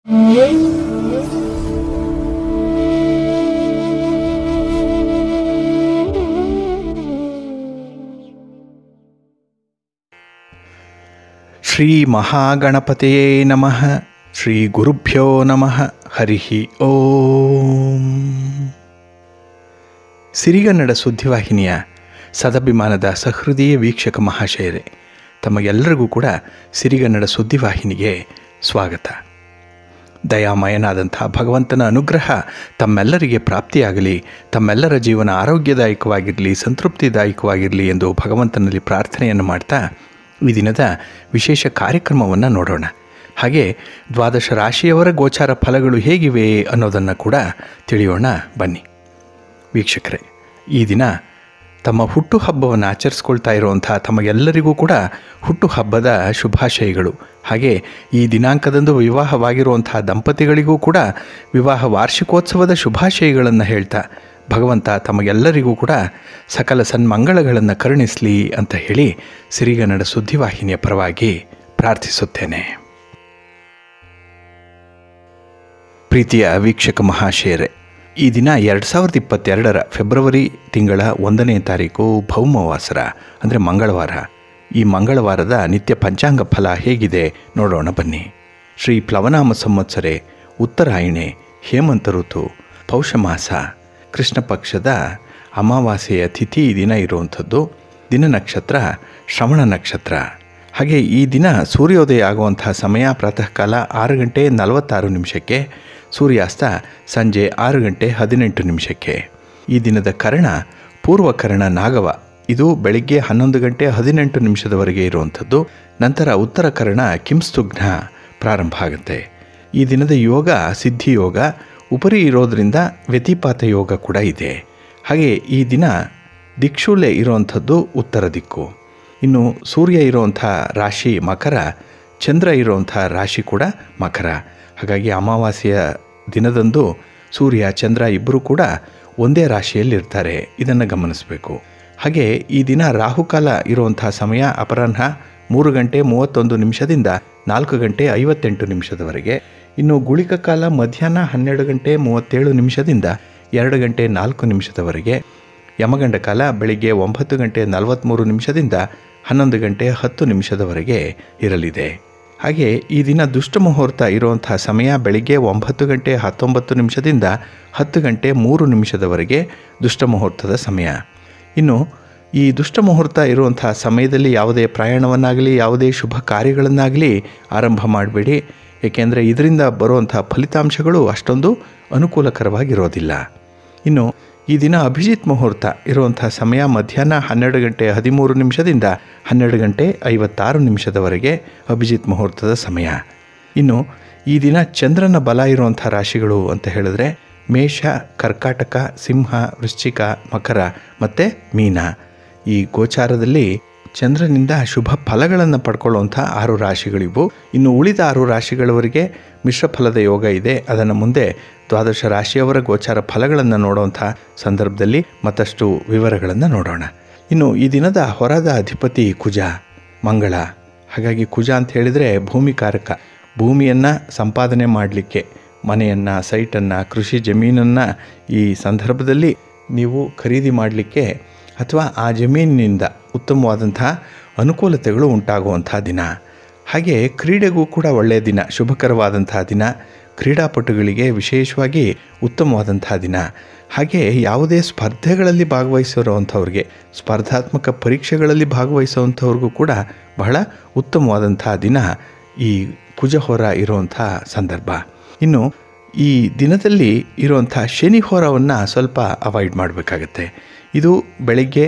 ಶ್ರೀ ಮಹಾಗಣಪತಿಯೇ ನಮಃ. ಶ್ರೀ ಗುರುಭ್ಯೋ ನಮಃ. ಹರಿ ಓಂ. ಸಿರಿಗನ್ನಡ ಸುದ್ದಿವಾಹಿನಿಯ ಸದಭಿಮಾನದ ಸಹೃದಯ ವೀಕ್ಷಕ ಮಹಾಶಯರೇ, ತಮಗೆಲ್ಲರಿಗೂ ಕೂಡ ಸಿರಿಗನ್ನಡ ಸುದ್ದಿವಾಹಿನಿಗೆ ಸ್ವಾಗತ. ದಯಾಮಯನಾದಂಥ ಭಗವಂತನ ಅನುಗ್ರಹ ತಮ್ಮೆಲ್ಲರಿಗೆ ಪ್ರಾಪ್ತಿಯಾಗಲಿ, ತಮ್ಮೆಲ್ಲರ ಜೀವನ ಆರೋಗ್ಯದಾಯಕವಾಗಿರಲಿ, ಸಂತೃಪ್ತಿದಾಯಕವಾಗಿರಲಿ ಎಂದು ಭಗವಂತನಲ್ಲಿ ಪ್ರಾರ್ಥನೆಯನ್ನು ಮಾಡ್ತಾ ಈ ದಿನದ ವಿಶೇಷ ಕಾರ್ಯಕ್ರಮವನ್ನು ನೋಡೋಣ. ಹಾಗೆ ದ್ವಾದಶ ರಾಶಿಯವರ ಗೋಚಾರ ಫಲಗಳು ಹೇಗಿವೆ ಅನ್ನೋದನ್ನು ಕೂಡ ತಿಳಿಯೋಣ ಬನ್ನಿ. ವೀಕ್ಷಕರೇ, ಈ ದಿನ ತಮ್ಮ ಹುಟ್ಟುಹಬ್ಬವನ್ನು ಆಚರಿಸ್ಕೊಳ್ತಾ ಇರುವಂಥ ತಮಗೆಲ್ಲರಿಗೂ ಕೂಡ ಹುಟ್ಟುಹಬ್ಬದ ಶುಭಾಶಯಗಳು. ಹಾಗೆ ಈ ದಿನಾಂಕದಂದು ವಿವಾಹವಾಗಿರುವಂಥ ದಂಪತಿಗಳಿಗೂ ಕೂಡ ವಿವಾಹ ವಾರ್ಷಿಕೋತ್ಸವದ ಶುಭಾಶಯಗಳನ್ನು ಹೇಳ್ತಾ ಭಗವಂತ ತಮಗೆಲ್ಲರಿಗೂ ಕೂಡ ಸಕಲ ಸನ್ಮಂಗಳಗಳನ್ನು ಕರುಣಿಸಲಿ ಅಂತ ಹೇಳಿ ಸಿರಿಗನ್ನಡ ಸುದ್ದಿವಾಹಿನಿಯ ಪರವಾಗಿ ಪ್ರಾರ್ಥಿಸುತ್ತೇನೆ. ಪ್ರೀತಿಯ ವೀಕ್ಷಕ ಮಹಾಶಯರೇ, ಈ ದಿನ 2022 ಫೆಬ್ರವರಿ ತಿಂಗಳ 1ನೇ ತಾರೀಕು ಭೌಮವಾಸರ ಅಂದರೆ ಮಂಗಳವಾರ. ಈ ಮಂಗಳವಾರದ ನಿತ್ಯ ಪಂಚಾಂಗ ಫಲ ಹೇಗಿದೆ ನೋಡೋಣ ಬನ್ನಿ. ಶ್ರೀ ಪ್ಲವನಾಮ ಸಂವತ್ಸರೆ, ಉತ್ತರಾಯಣೆ, ಹೇಮಂತ ಋತು, ಪೌಷಮಾಸ, ಕೃಷ್ಣ ಪಕ್ಷದ ಅಮಾವಾಸ್ಯೆಯ ತಿಥಿ ಈ ದಿನ ಇರುವಂಥದ್ದು. ದಿನ ನಕ್ಷತ್ರ ಶ್ರವಣ ನಕ್ಷತ್ರ. ಹಾಗೆ ಈ ದಿನ ಸೂರ್ಯೋದಯ ಆಗುವಂಥ ಸಮಯ ಪ್ರಾತಃ ಕಾಲ 6:46, ಸೂರ್ಯಾಸ್ತ ಸಂಜೆ 6:18. ಈ ದಿನದ ಕರ್ಣ ಪೂರ್ವಕರ್ಣ ನಾಗವ, ಇದು ಬೆಳಿಗ್ಗೆ 11:18 ಇರುವಂಥದ್ದು. ನಂತರ ಉತ್ತರ ಕರ್ಣ ಕಿಂಸ್ತುಘ್ನ ಪ್ರಾರಂಭ ಆಗುತ್ತೆ. ಈ ದಿನದ ಯೋಗ ಸಿದ್ಧಿಯೋಗ, ಉಪರಿ ಇರೋದರಿಂದ ವ್ಯತಿಪಾತ ಯೋಗ ಕೂಡ ಇದೆ. ಹಾಗೆ ಈ ದಿನ ದಿಕ್ಷೂಲೆ ಇರುವಂಥದ್ದು ಉತ್ತರ ದಿಕ್ಕು. ಇನ್ನು ಸೂರ್ಯ ಇರುವಂಥ ರಾಶಿ ಮಕರ, ಚಂದ್ರ ಇರುವಂಥ ರಾಶಿ ಕೂಡ ಮಕರ. ಹಾಗಾಗಿ ಅಮಾವಾಸ್ಯೆಯ ದಿನದಂದು ಸೂರ್ಯ ಚಂದ್ರ ಇಬ್ಬರೂ ಕೂಡ ಒಂದೇ ರಾಶಿಯಲ್ಲಿರ್ತಾರೆ, ಇದನ್ನು ಗಮನಿಸಬೇಕು. ಹಾಗೆ ಈ ದಿನ ರಾಹುಕಾಲ ಇರುವಂಥ ಸಮಯ ಅಪರಾಹ್ನ 3:31 4:58. ಇನ್ನು ಗುಳಿಕ ಕಾಲ ಮಧ್ಯಾಹ್ನ 12:37 2:04. ಯಮಗಂಡ ಕಾಲ ಬೆಳಿಗ್ಗೆ 9:43 11:10 ಇರಲಿದೆ. ಹಾಗೆ ಈ ದಿನ ದುಷ್ಟ ಮುಹೂರ್ತ ಇರುವಂಥ ಸಮಯ ಬೆಳಿಗ್ಗೆ 9:19 10:03 ದುಷ್ಟ ಮುಹೂರ್ತದ ಸಮಯ. ಇನ್ನು ಈ ದುಷ್ಟ ಮುಹೂರ್ತ ಇರುವಂಥ ಸಮಯದಲ್ಲಿ ಯಾವುದೇ ಪ್ರಯಾಣವನ್ನಾಗಲಿ ಯಾವುದೇ ಶುಭ ಕಾರ್ಯಗಳನ್ನಾಗಲಿ ಆರಂಭ ಮಾಡಬೇಡಿ. ಏಕೆಂದರೆ ಇದರಿಂದ ಬರುವಂಥ ಫಲಿತಾಂಶಗಳು ಅಷ್ಟೊಂದು ಅನುಕೂಲಕರವಾಗಿರೋದಿಲ್ಲ. ಇನ್ನು ಈ ದಿನ ಅಭಿಜಿತ್ ಮುಹೂರ್ತ ಇರುವಂಥ ಸಮಯ ಮಧ್ಯಾಹ್ನ 12:13 12:56 ಅಭಿಜಿತ್ ಮುಹೂರ್ತದ ಸಮಯ. ಇನ್ನು ಈ ದಿನ ಚಂದ್ರನ ಬಲ ಇರುವಂಥ ರಾಶಿಗಳು ಅಂತ ಹೇಳಿದ್ರೆ ಮೇಷ, ಕರ್ಕಾಟಕ, ಸಿಂಹ, ವೃಶ್ಚಿಕ, ಮಕರ ಮತ್ತು ಮೀನ. ಈ ಗೋಚಾರದಲ್ಲಿ ಚಂದ್ರನಿಂದ ಶುಭ ಫಲಗಳನ್ನು ಪಡ್ಕೊಳ್ಳುವಂಥ 6 ರಾಶಿಗಳಿವು. ಇನ್ನು ಉಳಿದ 6 ರಾಶಿಗಳವರಿಗೆ ಮಿಶ್ರ ಫಲದ ಯೋಗ ಇದೆ. ಅದನ್ನು ಮುಂದೆ ದ್ವಾದಶ ರಾಶಿಯವರ ಗೋಚಾರ ಫಲಗಳನ್ನು ನೋಡುವಂಥ ಸಂದರ್ಭದಲ್ಲಿ ಮತ್ತಷ್ಟು ವಿವರಗಳನ್ನು ನೋಡೋಣ. ಇನ್ನು ಈ ದಿನದ ಹೊರದ ಅಧಿಪತಿ ಕುಜ, ಮಂಗಳ. ಹಾಗಾಗಿ ಕುಜ ಅಂತ ಹೇಳಿದರೆ ಭೂಮಿಕಾರಕ. ಭೂಮಿಯನ್ನು ಸಂಪಾದನೆ ಮಾಡಲಿಕ್ಕೆ, ಮನೆಯನ್ನು, ಸೈಟನ್ನು, ಕೃಷಿ ಜಮೀನನ್ನು ಈ ಸಂದರ್ಭದಲ್ಲಿ ನೀವು ಖರೀದಿ ಮಾಡಲಿಕ್ಕೆ ಅಥವಾ ಆ ಜಮೀನಿನಿಂದ ಉತ್ತಮವಾದಂಥ ಅನುಕೂಲತೆಗಳು ಉಂಟಾಗುವಂಥ ದಿನ. ಹಾಗೆ ಕ್ರೀಡೆಗೂ ಕೂಡ ಒಳ್ಳೆಯ ದಿನ, ಶುಭಕರವಾದಂಥ ದಿನ. ಕ್ರೀಡಾಪಟುಗಳಿಗೆ ವಿಶೇಷವಾಗಿ ಉತ್ತಮವಾದಂಥ ದಿನ. ಹಾಗೆ ಯಾವುದೇ ಸ್ಪರ್ಧೆಗಳಲ್ಲಿ ಭಾಗವಹಿಸಿರುವಂಥವ್ರಿಗೆ, ಸ್ಪರ್ಧಾತ್ಮಕ ಪರೀಕ್ಷೆಗಳಲ್ಲಿ ಭಾಗವಹಿಸುವಂಥವ್ರಿಗೂ ಕೂಡ ಬಹಳ ಉತ್ತಮವಾದಂಥ ದಿನ ಈ ಕುಜಹೋರ ಇರುವಂಥ ಸಂದರ್ಭ. ಇನ್ನು ಈ ದಿನದಲ್ಲಿ ಇರುವಂಥ ಶನಿ ಹೋರವನ್ನು ಸ್ವಲ್ಪ ಅವಾಯ್ಡ್ ಮಾಡಬೇಕಾಗತ್ತೆ. ಇದು ಬೆಳಗ್ಗೆ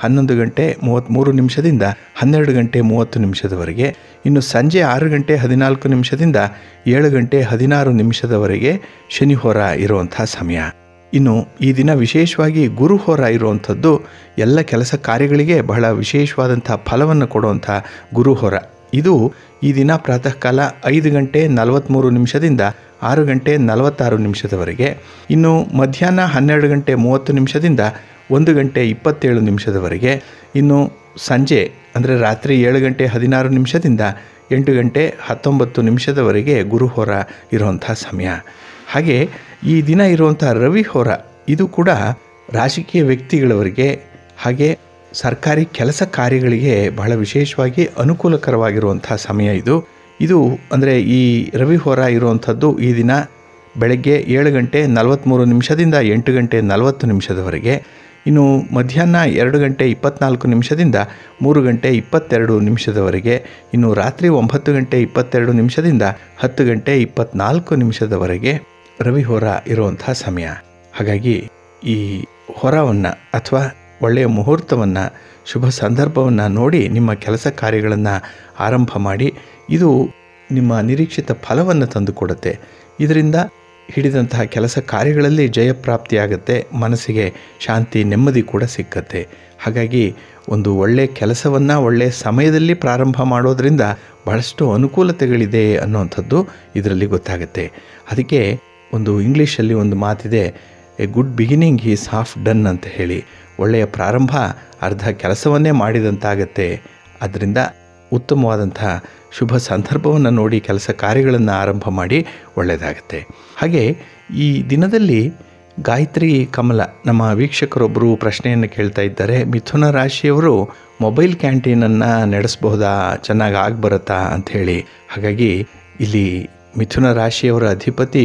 11:33 12:30. ಇನ್ನು ಸಂಜೆ 6:14 7:16 ಶನಿ ಹೋರ ಇರುವಂಥ ಸಮಯ. ಇನ್ನು ಈ ದಿನ ವಿಶೇಷವಾಗಿ ಗುರು ಹೋರ ಇರುವಂಥದ್ದು ಎಲ್ಲ ಕೆಲಸ ಕಾರ್ಯಗಳಿಗೆ ಬಹಳ ವಿಶೇಷವಾದಂಥ ಫಲವನ್ನು ಕೊಡುವಂಥ ಗುರು ಹೋರ. ಇದು ಈ ದಿನ ಪ್ರಾತಃ ಕಾಲ 5:43 6:46. ಇನ್ನು ಮಧ್ಯಾಹ್ನ 12:30 1:27. ಇನ್ನು ಸಂಜೆ ಅಂದರೆ ರಾತ್ರಿ 7 ಗಂಟೆ 16 ನಿಮಿಷದಿಂದ 8 ಗಂಟೆ 19 ನಿಮಿಷದವರೆಗೆ ಗುರುಹೋರ ಇರುವಂಥ ಸಮಯ. ಹಾಗೆ ಈ ದಿನ ಇರುವಂಥ ರವಿಹೋರ ಇದು ಕೂಡ ರಾಜಕೀಯ ವ್ಯಕ್ತಿಗಳವರಿಗೆ ಹಾಗೆ ಸರ್ಕಾರಿ ಕೆಲಸ ಕಾರ್ಯಗಳಿಗೆ ಬಹಳ ವಿಶೇಷವಾಗಿ ಅನುಕೂಲಕರವಾಗಿರುವಂಥ ಸಮಯ ಇದು ಅಂದರೆ ಈ ರವಿಹೋರ ಇರುವಂಥದ್ದು ಈ ದಿನ ಬೆಳಗ್ಗೆ 7 ಗಂಟೆ 43 ನಿಮಿಷದಿಂದ 8 ಗಂಟೆ 40 ನಿಮಿಷದವರೆಗೆ. ಇನ್ನು ಮಧ್ಯಾಹ್ನ 2 ಗಂಟೆ 24 ನಿಮಿಷದಿಂದ 3 ಗಂಟೆ 22 ನಿಮಿಷದವರೆಗೆ. ಇನ್ನು ರಾತ್ರಿ 9 ಗಂಟೆ 22 ನಿಮಿಷದಿಂದ 10 ಗಂಟೆ 24 ನಿಮಿಷದವರೆಗೆ ರವಿಹೋರ ಇರುವಂಥ ಸಮಯ. ಹಾಗಾಗಿ ಈ ಹೊರವನ್ನು ಅಥವಾ ಒಳ್ಳೆಯ ಮುಹೂರ್ತವನ್ನು ಶುಭ ಸಂದರ್ಭವನ್ನು ನೋಡಿ ನಿಮ್ಮ ಕೆಲಸ ಕಾರ್ಯಗಳನ್ನು ಆರಂಭ ಮಾಡಿ. ಇದು ನಿಮ್ಮ ನಿರೀಕ್ಷಿತ ಫಲವನ್ನು ತಂದುಕೊಡುತ್ತೆ. ಇದರಿಂದ ಹಿಡಿದಂತಹ ಕೆಲಸ ಕಾರ್ಯಗಳಲ್ಲಿ ಜಯಪ್ರಾಪ್ತಿಯಾಗುತ್ತೆ, ಮನಸ್ಸಿಗೆ ಶಾಂತಿ ನೆಮ್ಮದಿ ಕೂಡ ಸಿಕ್ಕತ್ತೆ. ಹಾಗಾಗಿ ಒಂದು ಒಳ್ಳೆಯ ಕೆಲಸವನ್ನು ಒಳ್ಳೆಯ ಸಮಯದಲ್ಲಿ ಪ್ರಾರಂಭ ಮಾಡೋದರಿಂದ ಬಹಳಷ್ಟು ಅನುಕೂಲತೆಗಳಿದೆ ಅನ್ನುವಂಥದ್ದು ಇದರಲ್ಲಿ ಗೊತ್ತಾಗುತ್ತೆ. ಅದಕ್ಕೆ ಒಂದು ಇಂಗ್ಲೀಷಲ್ಲಿ ಒಂದು ಮಾತಿದೆ, a good beginning is half done ಅಂತ ಹೇಳಿ. ಒಳ್ಳೆಯ ಪ್ರಾರಂಭ ಅರ್ಧ ಕೆಲಸವನ್ನೇ ಮಾಡಿದಂತಾಗತ್ತೆ. ಅದರಿಂದ ಉತ್ತಮವಾದಂಥ ಶುಭ ಸಂದರ್ಭವನ್ನು ನೋಡಿ ಕೆಲಸ ಕಾರ್ಯಗಳನ್ನು ಆರಂಭ ಮಾಡಿ ಒಳ್ಳೆಯದಾಗತ್ತೆ. ಹಾಗೆ ಈ ದಿನದಲ್ಲಿ ಗಾಯತ್ರಿ ಕಮಲ ನಮ್ಮ ವೀಕ್ಷಕರೊಬ್ಬರು ಪ್ರಶ್ನೆಯನ್ನು ಕೇಳ್ತಾ ಇದ್ದಾರೆ, ಮಿಥುನ ರಾಶಿಯವರು ಮೊಬೈಲ್ ಕ್ಯಾಂಟೀನನ್ನು ನಡೆಸಬಹುದಾ, ಚೆನ್ನಾಗಿ ಆಗ್ಬರುತ್ತಾ ಅಂಥೇಳಿ. ಹಾಗಾಗಿ ಇಲ್ಲಿ ಮಿಥುನ ರಾಶಿಯವರ ಅಧಿಪತಿ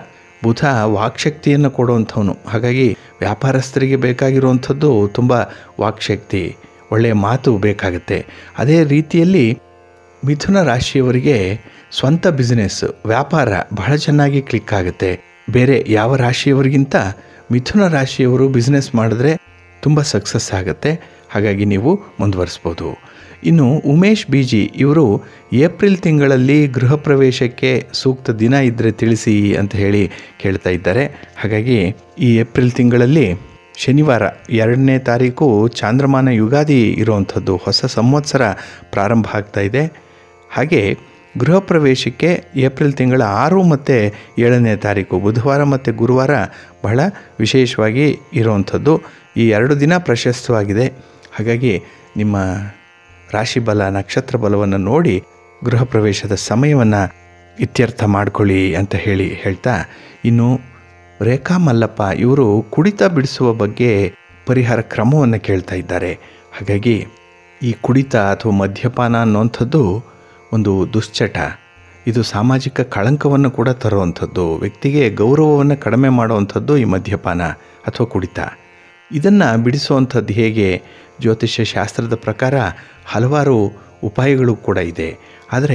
ಬುಧ ವಾಕ್ಶಕ್ತಿಯನ್ನು ಕೊಡುವಂಥವನು. ಹಾಗಾಗಿ ವ್ಯಾಪಾರಸ್ಥರಿಗೆ ಬೇಕಾಗಿರುವಂಥದ್ದು ತುಂಬ ವಾಕ್ಶಕ್ತಿ, ಒಳ್ಳೆಯ ಮಾತು ಬೇಕಾಗುತ್ತೆ. ಅದೇ ರೀತಿಯಲ್ಲಿ ಮಿಥುನ ರಾಶಿಯವರಿಗೆ ಸ್ವಂತ ಬಿಸ್ನೆಸ್ ವ್ಯಾಪಾರ ಬಹಳ ಚೆನ್ನಾಗಿ ಕ್ಲಿಕ್ ಆಗುತ್ತೆ. ಬೇರೆ ಯಾವ ರಾಶಿಯವರಿಗಿಂತ ಮಿಥುನ ರಾಶಿಯವರು ಬಿಸ್ನೆಸ್ ಮಾಡಿದ್ರೆ ತುಂಬ ಸಕ್ಸಸ್ ಆಗುತ್ತೆ. ಹಾಗಾಗಿ ನೀವು ಮುಂದುವರಿಸ್ಬೋದು. ಇನ್ನು ಉಮೇಶ್ ಬಿಜಿ ಇವರು ಏಪ್ರಿಲ್ ತಿಂಗಳಲ್ಲಿ ಗೃಹ ಪ್ರವೇಶಕ್ಕೆ ಸೂಕ್ತ ದಿನ ಇದ್ದರೆ ತಿಳಿಸಿ ಅಂತ ಹೇಳಿ ಕೇಳ್ತಾ ಇದ್ದಾರೆ. ಹಾಗಾಗಿ ಈ ಏಪ್ರಿಲ್ ತಿಂಗಳಲ್ಲಿ ಶನಿವಾರ 2ನೇ ತಾರೀಕು ಚಾಂದ್ರಮಾನ ಯುಗಾದಿ ಇರುವಂಥದ್ದು, ಹೊಸ ಸಂವತ್ಸರ ಪ್ರಾರಂಭ ಆಗ್ತಾ ಇದೆ. ಹಾಗೆ ಗೃಹ ಪ್ರವೇಶಕ್ಕೆ ಏಪ್ರಿಲ್ ತಿಂಗಳ 6 ಮತ್ತು 7ನೇ ತಾರೀಕು ಬುಧವಾರ ಮತ್ತು ಗುರುವಾರ ಬಹಳ ವಿಶೇಷವಾಗಿ ಇರುವಂಥದ್ದು. ಈ 2 ದಿನ ಪ್ರಶಸ್ತವಾಗಿದೆ. ಹಾಗಾಗಿ ನಿಮ್ಮ ರಾಶಿ ಬಲ ನಕ್ಷತ್ರ ಬಲವನ್ನು ನೋಡಿ ಗೃಹ ಪ್ರವೇಶದ ಸಮಯವನ್ನು ಇತ್ಯರ್ಥ ಮಾಡಿಕೊಳ್ಳಿ ಅಂತ ಹೇಳ್ತಾ, ಇನ್ನು ರೇಖಾ ಮಲ್ಲಪ್ಪ ಇವರು ಕುಡಿತ ಬಿಡಿಸುವ ಬಗ್ಗೆ ಪರಿಹಾರ ಕ್ರಮವನ್ನು ಕೇಳ್ತಾ ಇದ್ದಾರೆ. ಹಾಗಾಗಿ ಈ ಕುಡಿತ ಅಥವಾ ಮದ್ಯಪಾನ ಅನ್ನುವಂಥದ್ದು ಒಂದು ದುಶ್ಚಟ. ಇದು ಸಾಮಾಜಿಕ ಕಳಂಕವನ್ನು ಕೂಡ ತರುವಂಥದ್ದು, ವ್ಯಕ್ತಿಗೆ ಗೌರವವನ್ನು ಕಡಿಮೆ ಮಾಡುವಂಥದ್ದು ಈ ಮದ್ಯಪಾನ ಅಥವಾ ಕುಡಿತ. ಇದನ್ನು ಬಿಡಿಸುವಂಥದ್ದು ಹೇಗೆ? ಜ್ಯೋತಿಷ್ಯ ಶಾಸ್ತ್ರದ ಪ್ರಕಾರ ಹಲವಾರು ಉಪಾಯಗಳು ಕೂಡ ಇದೆ. ಆದರೆ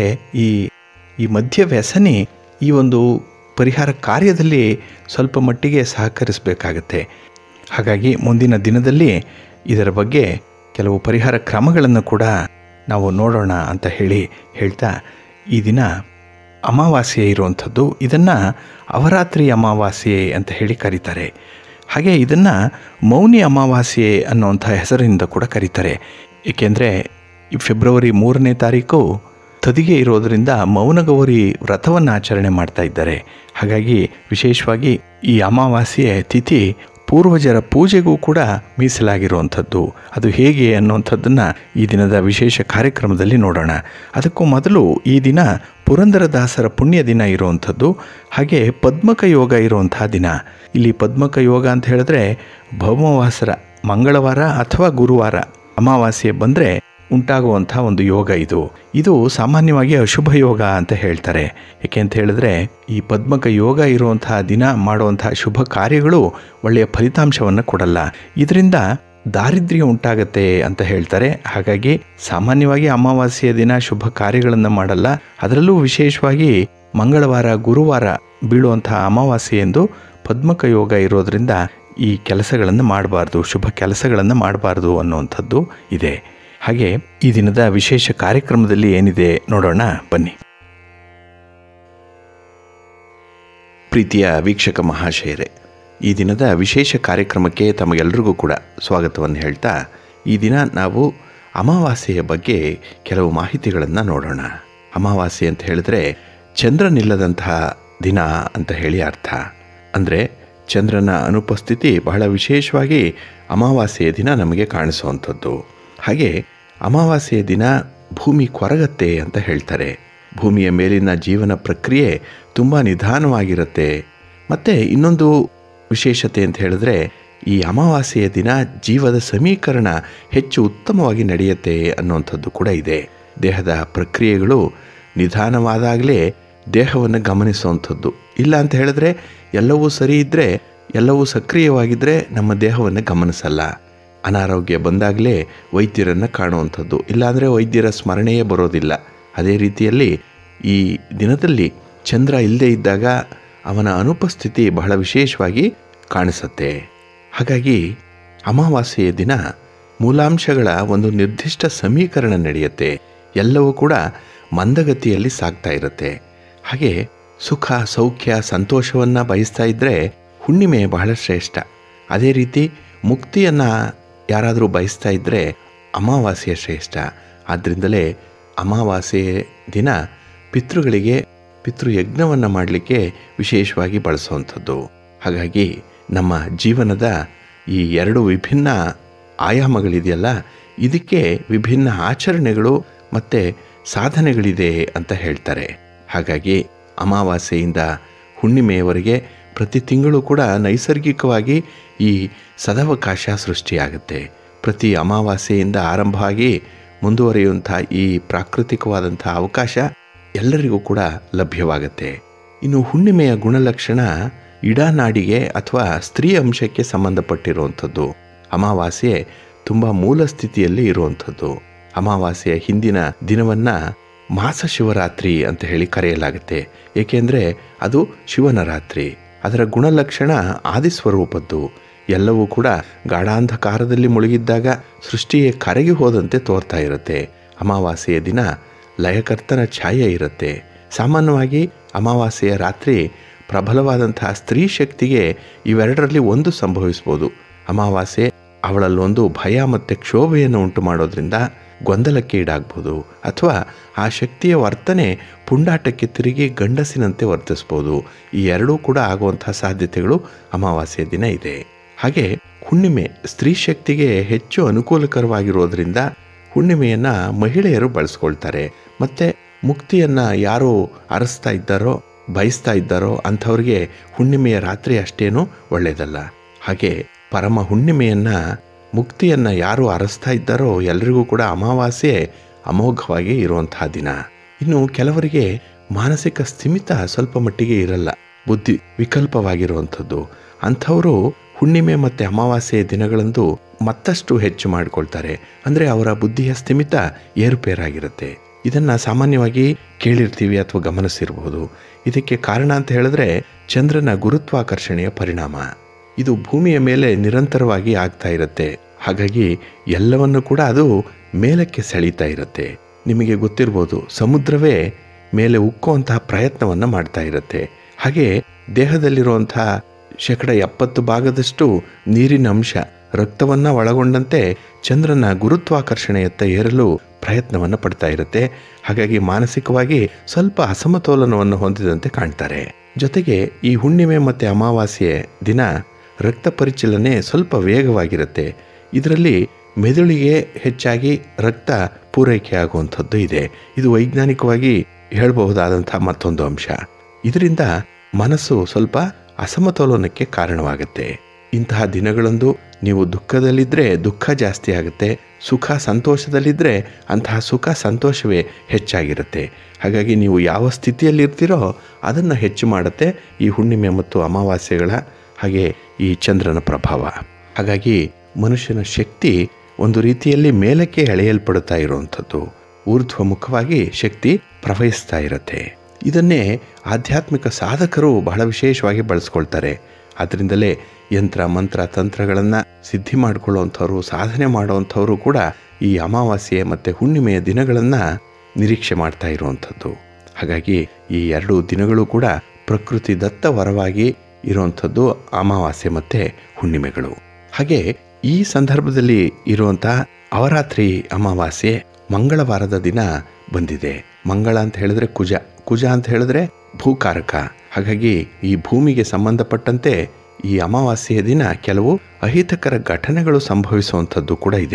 ಈ ಮದ್ಯ ವ್ಯಸನಿ ಈ ಒಂದು ಪರಿಹಾರ ಕಾರ್ಯದಲ್ಲಿ ಸ್ವಲ್ಪ ಮಟ್ಟಿಗೆ ಸಹಕರಿಸಬೇಕಾಗತ್ತೆ. ಹಾಗಾಗಿ ಮುಂದಿನ ದಿನದಲ್ಲಿ ಇದರ ಬಗ್ಗೆ ಕೆಲವು ಪರಿಹಾರ ಕ್ರಮಗಳನ್ನು ಕೂಡ ನಾವು ನೋಡೋಣ ಅಂತ ಹೇಳ್ತಾ, ಈ ದಿನ ಅಮಾವಾಸ್ಯೆ ಇರುವಂಥದ್ದು. ಇದನ್ನು ಅವರಾತ್ರಿ ಅಮಾವಾಸ್ಯೆ ಅಂತ ಹೇಳಿ ಕರೀತಾರೆ. ಹಾಗೆ ಇದನ್ನು ಮೌನಿ ಅಮಾವಾಸ್ಯೆ ಅನ್ನುವಂಥ ಹೆಸರಿನಿಂದ ಕೂಡ ಕರೀತಾರೆ. ಏಕೆಂದರೆ ಈ ಫೆಬ್ರವರಿ 3ನೇ ತಾರೀಕು ತದಿಗೆ ಇರೋದರಿಂದ ಮೌನಗೌರಿ ವ್ರತವನ್ನು ಆಚರಣೆ ಮಾಡ್ತಾ ಇದ್ದಾರೆ. ಹಾಗಾಗಿ ವಿಶೇಷವಾಗಿ ಈ ಅಮಾವಾಸ್ಯೆ ತಿಥಿ ಪೂರ್ವಜರ ಪೂಜೆಗೂ ಕೂಡ ಮೀಸಲಾಗಿರುವಂಥದ್ದು. ಅದು ಹೇಗೆ ಅನ್ನುವಂಥದ್ದನ್ನು ಈ ದಿನದ ವಿಶೇಷ ಕಾರ್ಯಕ್ರಮದಲ್ಲಿ ನೋಡೋಣ. ಅದಕ್ಕೂ ಮೊದಲು ಈ ದಿನ ಪುರಂದರದಾಸರ ಪುಣ್ಯ ದಿನ ಇರುವಂಥದ್ದು. ಹಾಗೆ ಪದ್ಮಕ ಯೋಗ ಇರುವಂತಹ ದಿನ. ಇಲ್ಲಿ ಪದ್ಮಕ ಯೋಗ ಅಂತ ಹೇಳಿದ್ರೆ ಭೌಮವಾಸರ ಮಂಗಳವಾರ ಅಥವಾ ಗುರುವಾರ ಅಮಾವಾಸ್ಯೆ ಬಂದರೆ ಉಂಟಾಗುವಂಥ ಒಂದು ಯೋಗ ಇದು ಸಾಮಾನ್ಯವಾಗಿ ಅಶುಭ ಯೋಗ ಅಂತ ಹೇಳ್ತಾರೆ. ಏಕೆ ಅಂತ ಹೇಳಿದ್ರೆ ಈ ಪದ್ಮಕ ಯೋಗ ಇರುವಂತಹ ದಿನ ಮಾಡುವಂತಹ ಶುಭ ಕಾರ್ಯಗಳು ಒಳ್ಳೆಯ ಫಲಿತಾಂಶವನ್ನು ಕೊಡಲ್ಲ. ಇದರಿಂದ ದಾರಿದ್ರ್ಯ ಉಂಟಾಗತ್ತೆ ಅಂತ ಹೇಳ್ತಾರೆ. ಹಾಗಾಗಿ ಸಾಮಾನ್ಯವಾಗಿ ಅಮಾವಾಸ್ಯೆಯ ದಿನ ಶುಭ ಕಾರ್ಯಗಳನ್ನು ಮಾಡಲ್ಲ. ಅದರಲ್ಲೂ ವಿಶೇಷವಾಗಿ ಮಂಗಳವಾರ ಗುರುವಾರ ಬೀಳುವಂತಹ ಅಮಾವಾಸ್ಯೆ ಎಂದು ಪದ್ಮಕ ಯೋಗ ಇರೋದರಿಂದ ಈ ಕೆಲಸಗಳನ್ನು ಮಾಡಬಾರ್ದು, ಶುಭ ಕೆಲಸಗಳನ್ನು ಮಾಡಬಾರ್ದು ಅನ್ನುವಂಥದ್ದು ಇದೆ. ಹಾಗೆ ಈ ದಿನದ ವಿಶೇಷ ಕಾರ್ಯಕ್ರಮದಲ್ಲಿ ಏನಿದೆ ನೋಡೋಣ ಬನ್ನಿ. ಪ್ರೀತಿಯ ವೀಕ್ಷಕ ಮಹಾಶಯರೇ, ಈ ದಿನದ ವಿಶೇಷ ಕಾರ್ಯಕ್ರಮಕ್ಕೆ ತಮಗೆಲ್ಲರಿಗೂ ಕೂಡ ಸ್ವಾಗತವನ್ನು ಹೇಳ್ತಾ, ಈ ದಿನ ನಾವು ಅಮಾವಾಸ್ಯೆಯ ಬಗ್ಗೆ ಕೆಲವು ಮಾಹಿತಿಗಳನ್ನು ನೋಡೋಣ. ಅಮಾವಾಸ್ಯೆ ಅಂತ ಹೇಳಿದ್ರೆ ಚಂದ್ರನಿಲ್ಲದಂತಹ ದಿನ ಅಂತ ಹೇಳಿ ಅರ್ಥ. ಅಂದರೆ ಚಂದ್ರನ ಅನುಪಸ್ಥಿತಿ ಬಹಳ ವಿಶೇಷವಾಗಿ ಅಮಾವಾಸ್ಯೆಯ ದಿನ ನಮಗೆ ಕಾಣಿಸುವಂಥದ್ದು. ಹಾಗೆ ಅಮಾವಾಸ್ಯೆಯ ದಿನ ಭೂಮಿ ಕೊರಗತ್ತೆ ಅಂತ ಹೇಳ್ತಾರೆ. ಭೂಮಿಯ ಮೇಲಿನ ಜೀವನ ಪ್ರಕ್ರಿಯೆ ತುಂಬ ನಿಧಾನವಾಗಿರುತ್ತೆ. ಮತ್ತು ಇನ್ನೊಂದು ವಿಶೇಷತೆ ಅಂತ ಹೇಳಿದ್ರೆ, ಈ ಅಮಾವಾಸ್ಯೆಯ ದಿನ ಜೀವದ ಸಮೀಕರಣ ಹೆಚ್ಚು ಉತ್ತಮವಾಗಿ ನಡೆಯುತ್ತೆ ಅನ್ನುವಂಥದ್ದು ಕೂಡ ಇದೆ. ದೇಹದ ಪ್ರಕ್ರಿಯೆಗಳು ನಿಧಾನವಾದಾಗಲೇ ದೇಹವನ್ನು ಗಮನಿಸುವಂಥದ್ದು. ಇಲ್ಲ ಅಂತ ಹೇಳಿದ್ರೆ ಎಲ್ಲವೂ ಸರಿ ಇದ್ದರೆ, ಎಲ್ಲವೂ ಸಕ್ರಿಯವಾಗಿದ್ದರೆ ನಮ್ಮ ದೇಹವನ್ನು ಗಮನಿಸಲ್ಲ. ಅನಾರೋಗ್ಯ ಬಂದಾಗಲೇ ವೈದ್ಯರನ್ನು ಕಾಣುವಂಥದ್ದು, ಇಲ್ಲಾಂದರೆ ವೈದ್ಯರ ಸ್ಮರಣೆಯೇ ಬರೋದಿಲ್ಲ. ಅದೇ ರೀತಿಯಲ್ಲಿ ಈ ದಿನದಲ್ಲಿ ಚಂದ್ರ ಇಲ್ಲದೇ ಇದ್ದಾಗ ಅವನ ಅನುಪಸ್ಥಿತಿ ಬಹಳ ವಿಶೇಷವಾಗಿ ಕಾಣಿಸುತ್ತೆ. ಹಾಗಾಗಿ ಅಮಾವಾಸ್ಯೆಯ ದಿನ ಮೂಲಾಂಶಗಳ ಒಂದು ನಿರ್ದಿಷ್ಟ ಸಮೀಕರಣ ನಡೆಯುತ್ತೆ. ಎಲ್ಲವೂ ಕೂಡ ಮಂದಗತಿಯಲ್ಲಿ ಸಾಗ್ತಾ ಇರುತ್ತೆ. ಹಾಗೆ ಸುಖ, ಸೌಖ್ಯ, ಸಂತೋಷವನ್ನು ಬಯಸ್ತಾ ಇದ್ದರೆ ಹುಣ್ಣಿಮೆ ಬಹಳ ಶ್ರೇಷ್ಠ. ಅದೇ ರೀತಿ ಮುಕ್ತಿಯನ್ನು ಯಾರಾದರೂ ಬಯಸ್ತಾ ಇದ್ದರೆ ಅಮಾವಾಸ್ಯೆ ಶ್ರೇಷ್ಠ. ಆದ್ದರಿಂದಲೇ ಅಮಾವಾಸ್ಯೆ ದಿನ ಪಿತೃಗಳಿಗೆ ಪಿತೃಯಜ್ಞವನ್ನು ಮಾಡಲಿಕ್ಕೆ ವಿಶೇಷವಾಗಿ ಬಳಸುವಂಥದ್ದು. ಹಾಗಾಗಿ ನಮ್ಮ ಜೀವನದ ಈ ಎರಡು ವಿಭಿನ್ನ ಆಯಾಮಗಳಿದೆಯಲ್ಲ, ಇದಕ್ಕೆ ವಿಭಿನ್ನ ಆಚರಣೆಗಳು ಮತ್ತು ಸಾಧನೆಗಳಿದೆ ಅಂತ ಹೇಳ್ತಾರೆ. ಹಾಗಾಗಿ ಅಮಾವಾಸ್ಯೆಯಿಂದ ಹುಣ್ಣಿಮೆಯವರೆಗೆ ಪ್ರತಿ ತಿಂಗಳು ಕೂಡ ನೈಸರ್ಗಿಕವಾಗಿ ಈ ಸದಾವಕಾಶ ಸೃಷ್ಟಿಯಾಗುತ್ತೆ. ಪ್ರತಿ ಅಮಾವಾಸ್ಯೆಯಿಂದ ಆರಂಭವಾಗಿ ಮುಂದುವರಿಯುವಂಥ ಈ ಪ್ರಾಕೃತಿಕವಾದಂಥ ಅವಕಾಶ ಎಲ್ಲರಿಗೂ ಕೂಡ ಲಭ್ಯವಾಗುತ್ತೆ. ಇನ್ನು ಹುಣ್ಣಿಮೆಯ ಗುಣಲಕ್ಷಣ ಇಡನಾಡಿಗೆ ಅಥವಾ ಸ್ತ್ರೀ ಅಂಶಕ್ಕೆ ಸಂಬಂಧಪಟ್ಟಿರುವಂಥದ್ದು. ಅಮಾವಾಸ್ಯೆ ತುಂಬ ಮೂಲ ಸ್ಥಿತಿಯಲ್ಲಿ ಇರುವಂಥದ್ದು. ಅಮಾವಾಸ್ಯೆಯ ಹಿಂದಿನ ದಿನವನ್ನು ಮಾಸ ಶಿವರಾತ್ರಿ ಅಂತ ಹೇಳಿ ಕರೆಯಲಾಗುತ್ತೆ. ಏಕೆಂದರೆ ಅದು ಶಿವನ ರಾತ್ರಿ. ಅದರ ಗುಣಲಕ್ಷಣ ಆದಿಸ್ವರೂಪದ್ದು. ಎಲ್ಲವೂ ಕೂಡ ಗಾಢಾಂಧಕಾರದಲ್ಲಿ ಮುಳುಗಿದ್ದಾಗ ಸೃಷ್ಟಿಯೇ ಕರಗಿ ಹೋದಂತೆ ತೋರ್ತಾ ಇರುತ್ತೆ. ಅಮಾವಾಸ್ಯೆಯ ದಿನ ಲಯಕರ್ತನ ಛಾಯೆ ಇರುತ್ತೆ. ಸಾಮಾನ್ಯವಾಗಿ ಅಮಾವಾಸ್ಯೆಯ ರಾತ್ರಿ ಪ್ರಬಲವಾದಂತಹ ಸ್ತ್ರೀ ಶಕ್ತಿಗೆ ಇವೆರಡರಲ್ಲಿ ಒಂದು ಸಂಭವಿಸ್ಬೋದು. ಅಮಾವಾಸ್ಯೆ ಅವಳಲ್ಲೊಂದು ಭಯ ಮತ್ತು ಕ್ಷೋಭೆಯನ್ನು ಉಂಟು ಮಾಡೋದ್ರಿಂದ ಗೊಂದಲಕ್ಕೆ ಈಡಾಗ್ಬೋದು, ಅಥವಾ ಆ ಶಕ್ತಿಯ ವರ್ತನೆ ಪುಂಡಾಟಕ್ಕೆ ತಿರುಗಿ ಗಂಡಸಿನಂತೆ ವರ್ತಿಸ್ಬೋದು. ಈ ಎರಡೂ ಕೂಡ ಆಗುವಂತಹ ಸಾಧ್ಯತೆಗಳು ಅಮಾವಾಸ್ಯೆಯ ದಿನ ಇದೆ. ಹಾಗೆ ಹುಣ್ಣಿಮೆ ಸ್ತ್ರೀ ಶಕ್ತಿಗೆ ಹೆಚ್ಚು ಅನುಕೂಲಕರವಾಗಿರೋದ್ರಿಂದ ಹುಣ್ಣಿಮೆಯನ್ನು ಮಹಿಳೆಯರು ಬಳಸ್ಕೊಳ್ತಾರೆ. ಮತ್ತು ಮುಕ್ತಿಯನ್ನು ಯಾರು ಅರಸ್ತಾ ಇದ್ದಾರೋ, ಬಯಸ್ತಾ ಇದ್ದಾರೋ ಅಂಥವ್ರಿಗೆ ಹುಣ್ಣಿಮೆಯ ರಾತ್ರಿ ಅಷ್ಟೇನೂ ಒಳ್ಳೆಯದಲ್ಲ. ಹಾಗೆ ಪರಮ ಹುಣ್ಣಿಮೆಯನ್ನು, ಮುಕ್ತಿಯನ್ನು ಯಾರು ಅರಸ್ತಾ ಇದ್ದಾರೋ ಎಲ್ರಿಗೂ ಕೂಡ ಅಮಾವಾಸ್ಯೆ ಅಮೋಘವಾಗಿ ಇರುವಂತಹ ದಿನ. ಇನ್ನು ಕೆಲವರಿಗೆ ಮಾನಸಿಕ ಸ್ಥಿಮಿತ ಸ್ವಲ್ಪ ಮಟ್ಟಿಗೆ ಇರಲ್ಲ, ಬುದ್ಧಿ ವಿಕಲ್ಪವಾಗಿರುವಂಥದ್ದು. ಅಂಥವರು ಹುಣ್ಣಿಮೆ ಮತ್ತು ಅಮಾವಾಸ್ಯೆಯ ದಿನಗಳಂದು ಮತ್ತಷ್ಟು ಹೆಚ್ಚು ಮಾಡಿಕೊಳ್ತಾರೆ. ಅಂದರೆ ಅವರ ಬುದ್ಧಿಯ ಸ್ಥಿಮಿತ ಏರುಪೇರಾಗಿರುತ್ತೆ. ಇದನ್ನು ಸಾಮಾನ್ಯವಾಗಿ ಕೇಳಿರ್ತೀವಿ ಅಥವಾ ಗಮನಿಸಿರ್ಬೋದು. ಇದಕ್ಕೆ ಕಾರಣ ಅಂತ ಹೇಳಿದ್ರೆ ಚಂದ್ರನ ಗುರುತ್ವಾಕರ್ಷಣೆಯ ಪರಿಣಾಮ. ಇದು ಭೂಮಿಯ ಮೇಲೆ ನಿರಂತರವಾಗಿ ಆಗ್ತಾ ಇರುತ್ತೆ. ಹಾಗಾಗಿ ಎಲ್ಲವನ್ನು ಕೂಡ ಅದು ಮೇಲಕ್ಕೆ ಸೆಳೀತಾ ಇರುತ್ತೆ. ನಿಮಗೆ ಗೊತ್ತಿರ್ಬೋದು, ಸಮುದ್ರವೇ ಮೇಲೆ ಉಕ್ಕುವಂತಹ ಪ್ರಯತ್ನವನ್ನು ಮಾಡ್ತಾ ಇರುತ್ತೆ. ಹಾಗೆ ದೇಹದಲ್ಲಿರುವಂತಹ 70% ನೀರಿನ ಅಂಶ ರಕ್ತವನ್ನು ಒಳಗೊಂಡಂತೆ ಚಂದ್ರನ ಗುರುತ್ವಾಕರ್ಷಣೆಯತ್ತ ಏರಲು ಪ್ರಯತ್ನವನ್ನು ಪಡ್ತಾ ಇರುತ್ತೆ. ಹಾಗಾಗಿ ಮಾನಸಿಕವಾಗಿ ಸ್ವಲ್ಪ ಅಸಮತೋಲನವನ್ನು ಹೊಂದಿದಂತೆ ಕಾಣ್ತಾರೆ. ಜೊತೆಗೆ ಈ ಹುಣ್ಣಿಮೆ ಮತ್ತು ಅಮಾವಾಸ್ಯೆ ದಿನ ರಕ್ತ ಪರಿಚಲನೆ ಸ್ವಲ್ಪ ವೇಗವಾಗಿರುತ್ತೆ. ಇದರಲ್ಲಿ ಮೆದುಳಿಗೆ ಹೆಚ್ಚಾಗಿ ರಕ್ತ ಪೂರೈಕೆ ಆಗುವಂಥದ್ದು ಇದೆ. ಇದು ವೈಜ್ಞಾನಿಕವಾಗಿ ಹೇಳಬಹುದಾದಂಥ ಮತ್ತೊಂದು ಅಂಶ. ಇದರಿಂದ ಮನಸ್ಸು ಸ್ವಲ್ಪ ಅಸಮತೋಲನಕ್ಕೆ ಕಾರಣವಾಗುತ್ತೆ. ಇಂತಹ ದಿನಗಳಂದು ನೀವು ದುಃಖದಲ್ಲಿದ್ದರೆ ದುಃಖ ಜಾಸ್ತಿ ಆಗುತ್ತೆ, ಸುಖ ಸಂತೋಷದಲ್ಲಿದ್ದರೆ ಅಂತಹ ಸುಖ ಸಂತೋಷವೇ ಹೆಚ್ಚಾಗಿರುತ್ತೆ. ಹಾಗಾಗಿ ನೀವು ಯಾವ ಸ್ಥಿತಿಯಲ್ಲಿರ್ತೀರೋ ಅದನ್ನು ಹೆಚ್ಚು ಮಾಡುತ್ತೆ ಈ ಹುಣ್ಣಿಮೆ ಮತ್ತು ಅಮಾವಾಸ್ಯೆಗಳ ಹಾಗೆ ಈ ಚಂದ್ರನ ಪ್ರಭಾವ. ಹಾಗಾಗಿ ಮನುಷ್ಯನ ಶಕ್ತಿ ಒಂದು ರೀತಿಯಲ್ಲಿ ಮೇಲಕ್ಕೆ ಎಳೆಯಲ್ಪಡುತ್ತಾ ಇರುವಂಥದ್ದು. ಊರ್ಧ್ವಮುಖವಾಗಿ ಶಕ್ತಿ ಪ್ರವಹಿಸ್ತಾ ಇರುತ್ತೆ. ಇದನ್ನೇ ಆಧ್ಯಾತ್ಮಿಕ ಸಾಧಕರು ಬಹಳ ವಿಶೇಷವಾಗಿ ಬಳಸ್ಕೊಳ್ತಾರೆ. ಅದರಿಂದಲೇ ಯಂತ್ರ ಮಂತ್ರ ತಂತ್ರಗಳನ್ನು ಸಿದ್ಧಿ ಮಾಡಿಕೊಳ್ಳುವಂಥವ್ರು, ಸಾಧನೆ ಮಾಡುವಂಥವರು ಕೂಡ ಈ ಅಮಾವಾಸ್ಯೆ ಮತ್ತು ಹುಣ್ಣಿಮೆಯ ದಿನಗಳನ್ನು ನಿರೀಕ್ಷೆ ಮಾಡ್ತಾ ಇರುವಂಥದ್ದು. ಹಾಗಾಗಿ ಈ ಎರಡು ದಿನಗಳು ಕೂಡ ಪ್ರಕೃತಿ ದತ್ತ ವರವಾಗಿ ಇರುವಂಥದ್ದು ಅಮಾವಾಸ್ಯೆ ಮತ್ತು ಹುಣ್ಣಿಮೆಗಳು. ಹಾಗೆ ಈ ಸಂದರ್ಭದಲ್ಲಿ ಇರುವಂಥ ಅವರಾತ್ರಿ ಅಮಾವಾಸ್ಯೆ ಮಂಗಳವಾರದ ದಿನ ಬಂದಿದೆ. ಮಂಗಳ ಅಂತ ಹೇಳಿದ್ರೆ ಕುಜ, ಕುಜ ಅಂತ ಹೇಳಿದ್ರೆ ಭೂಕಾರಕ. ಹಾಗಾಗಿ ಈ ಭೂಮಿಗೆ ಸಂಬಂಧಪಟ್ಟಂತೆ ಈ ಅಮಾವಾಸ್ಯೆಯ ದಿನ ಕೆಲವು ಅಹಿತಕರ ಘಟನೆಗಳು ಸಂಭವಿಸುವಂಥದ್ದು ಕೂಡ ಇದೆ.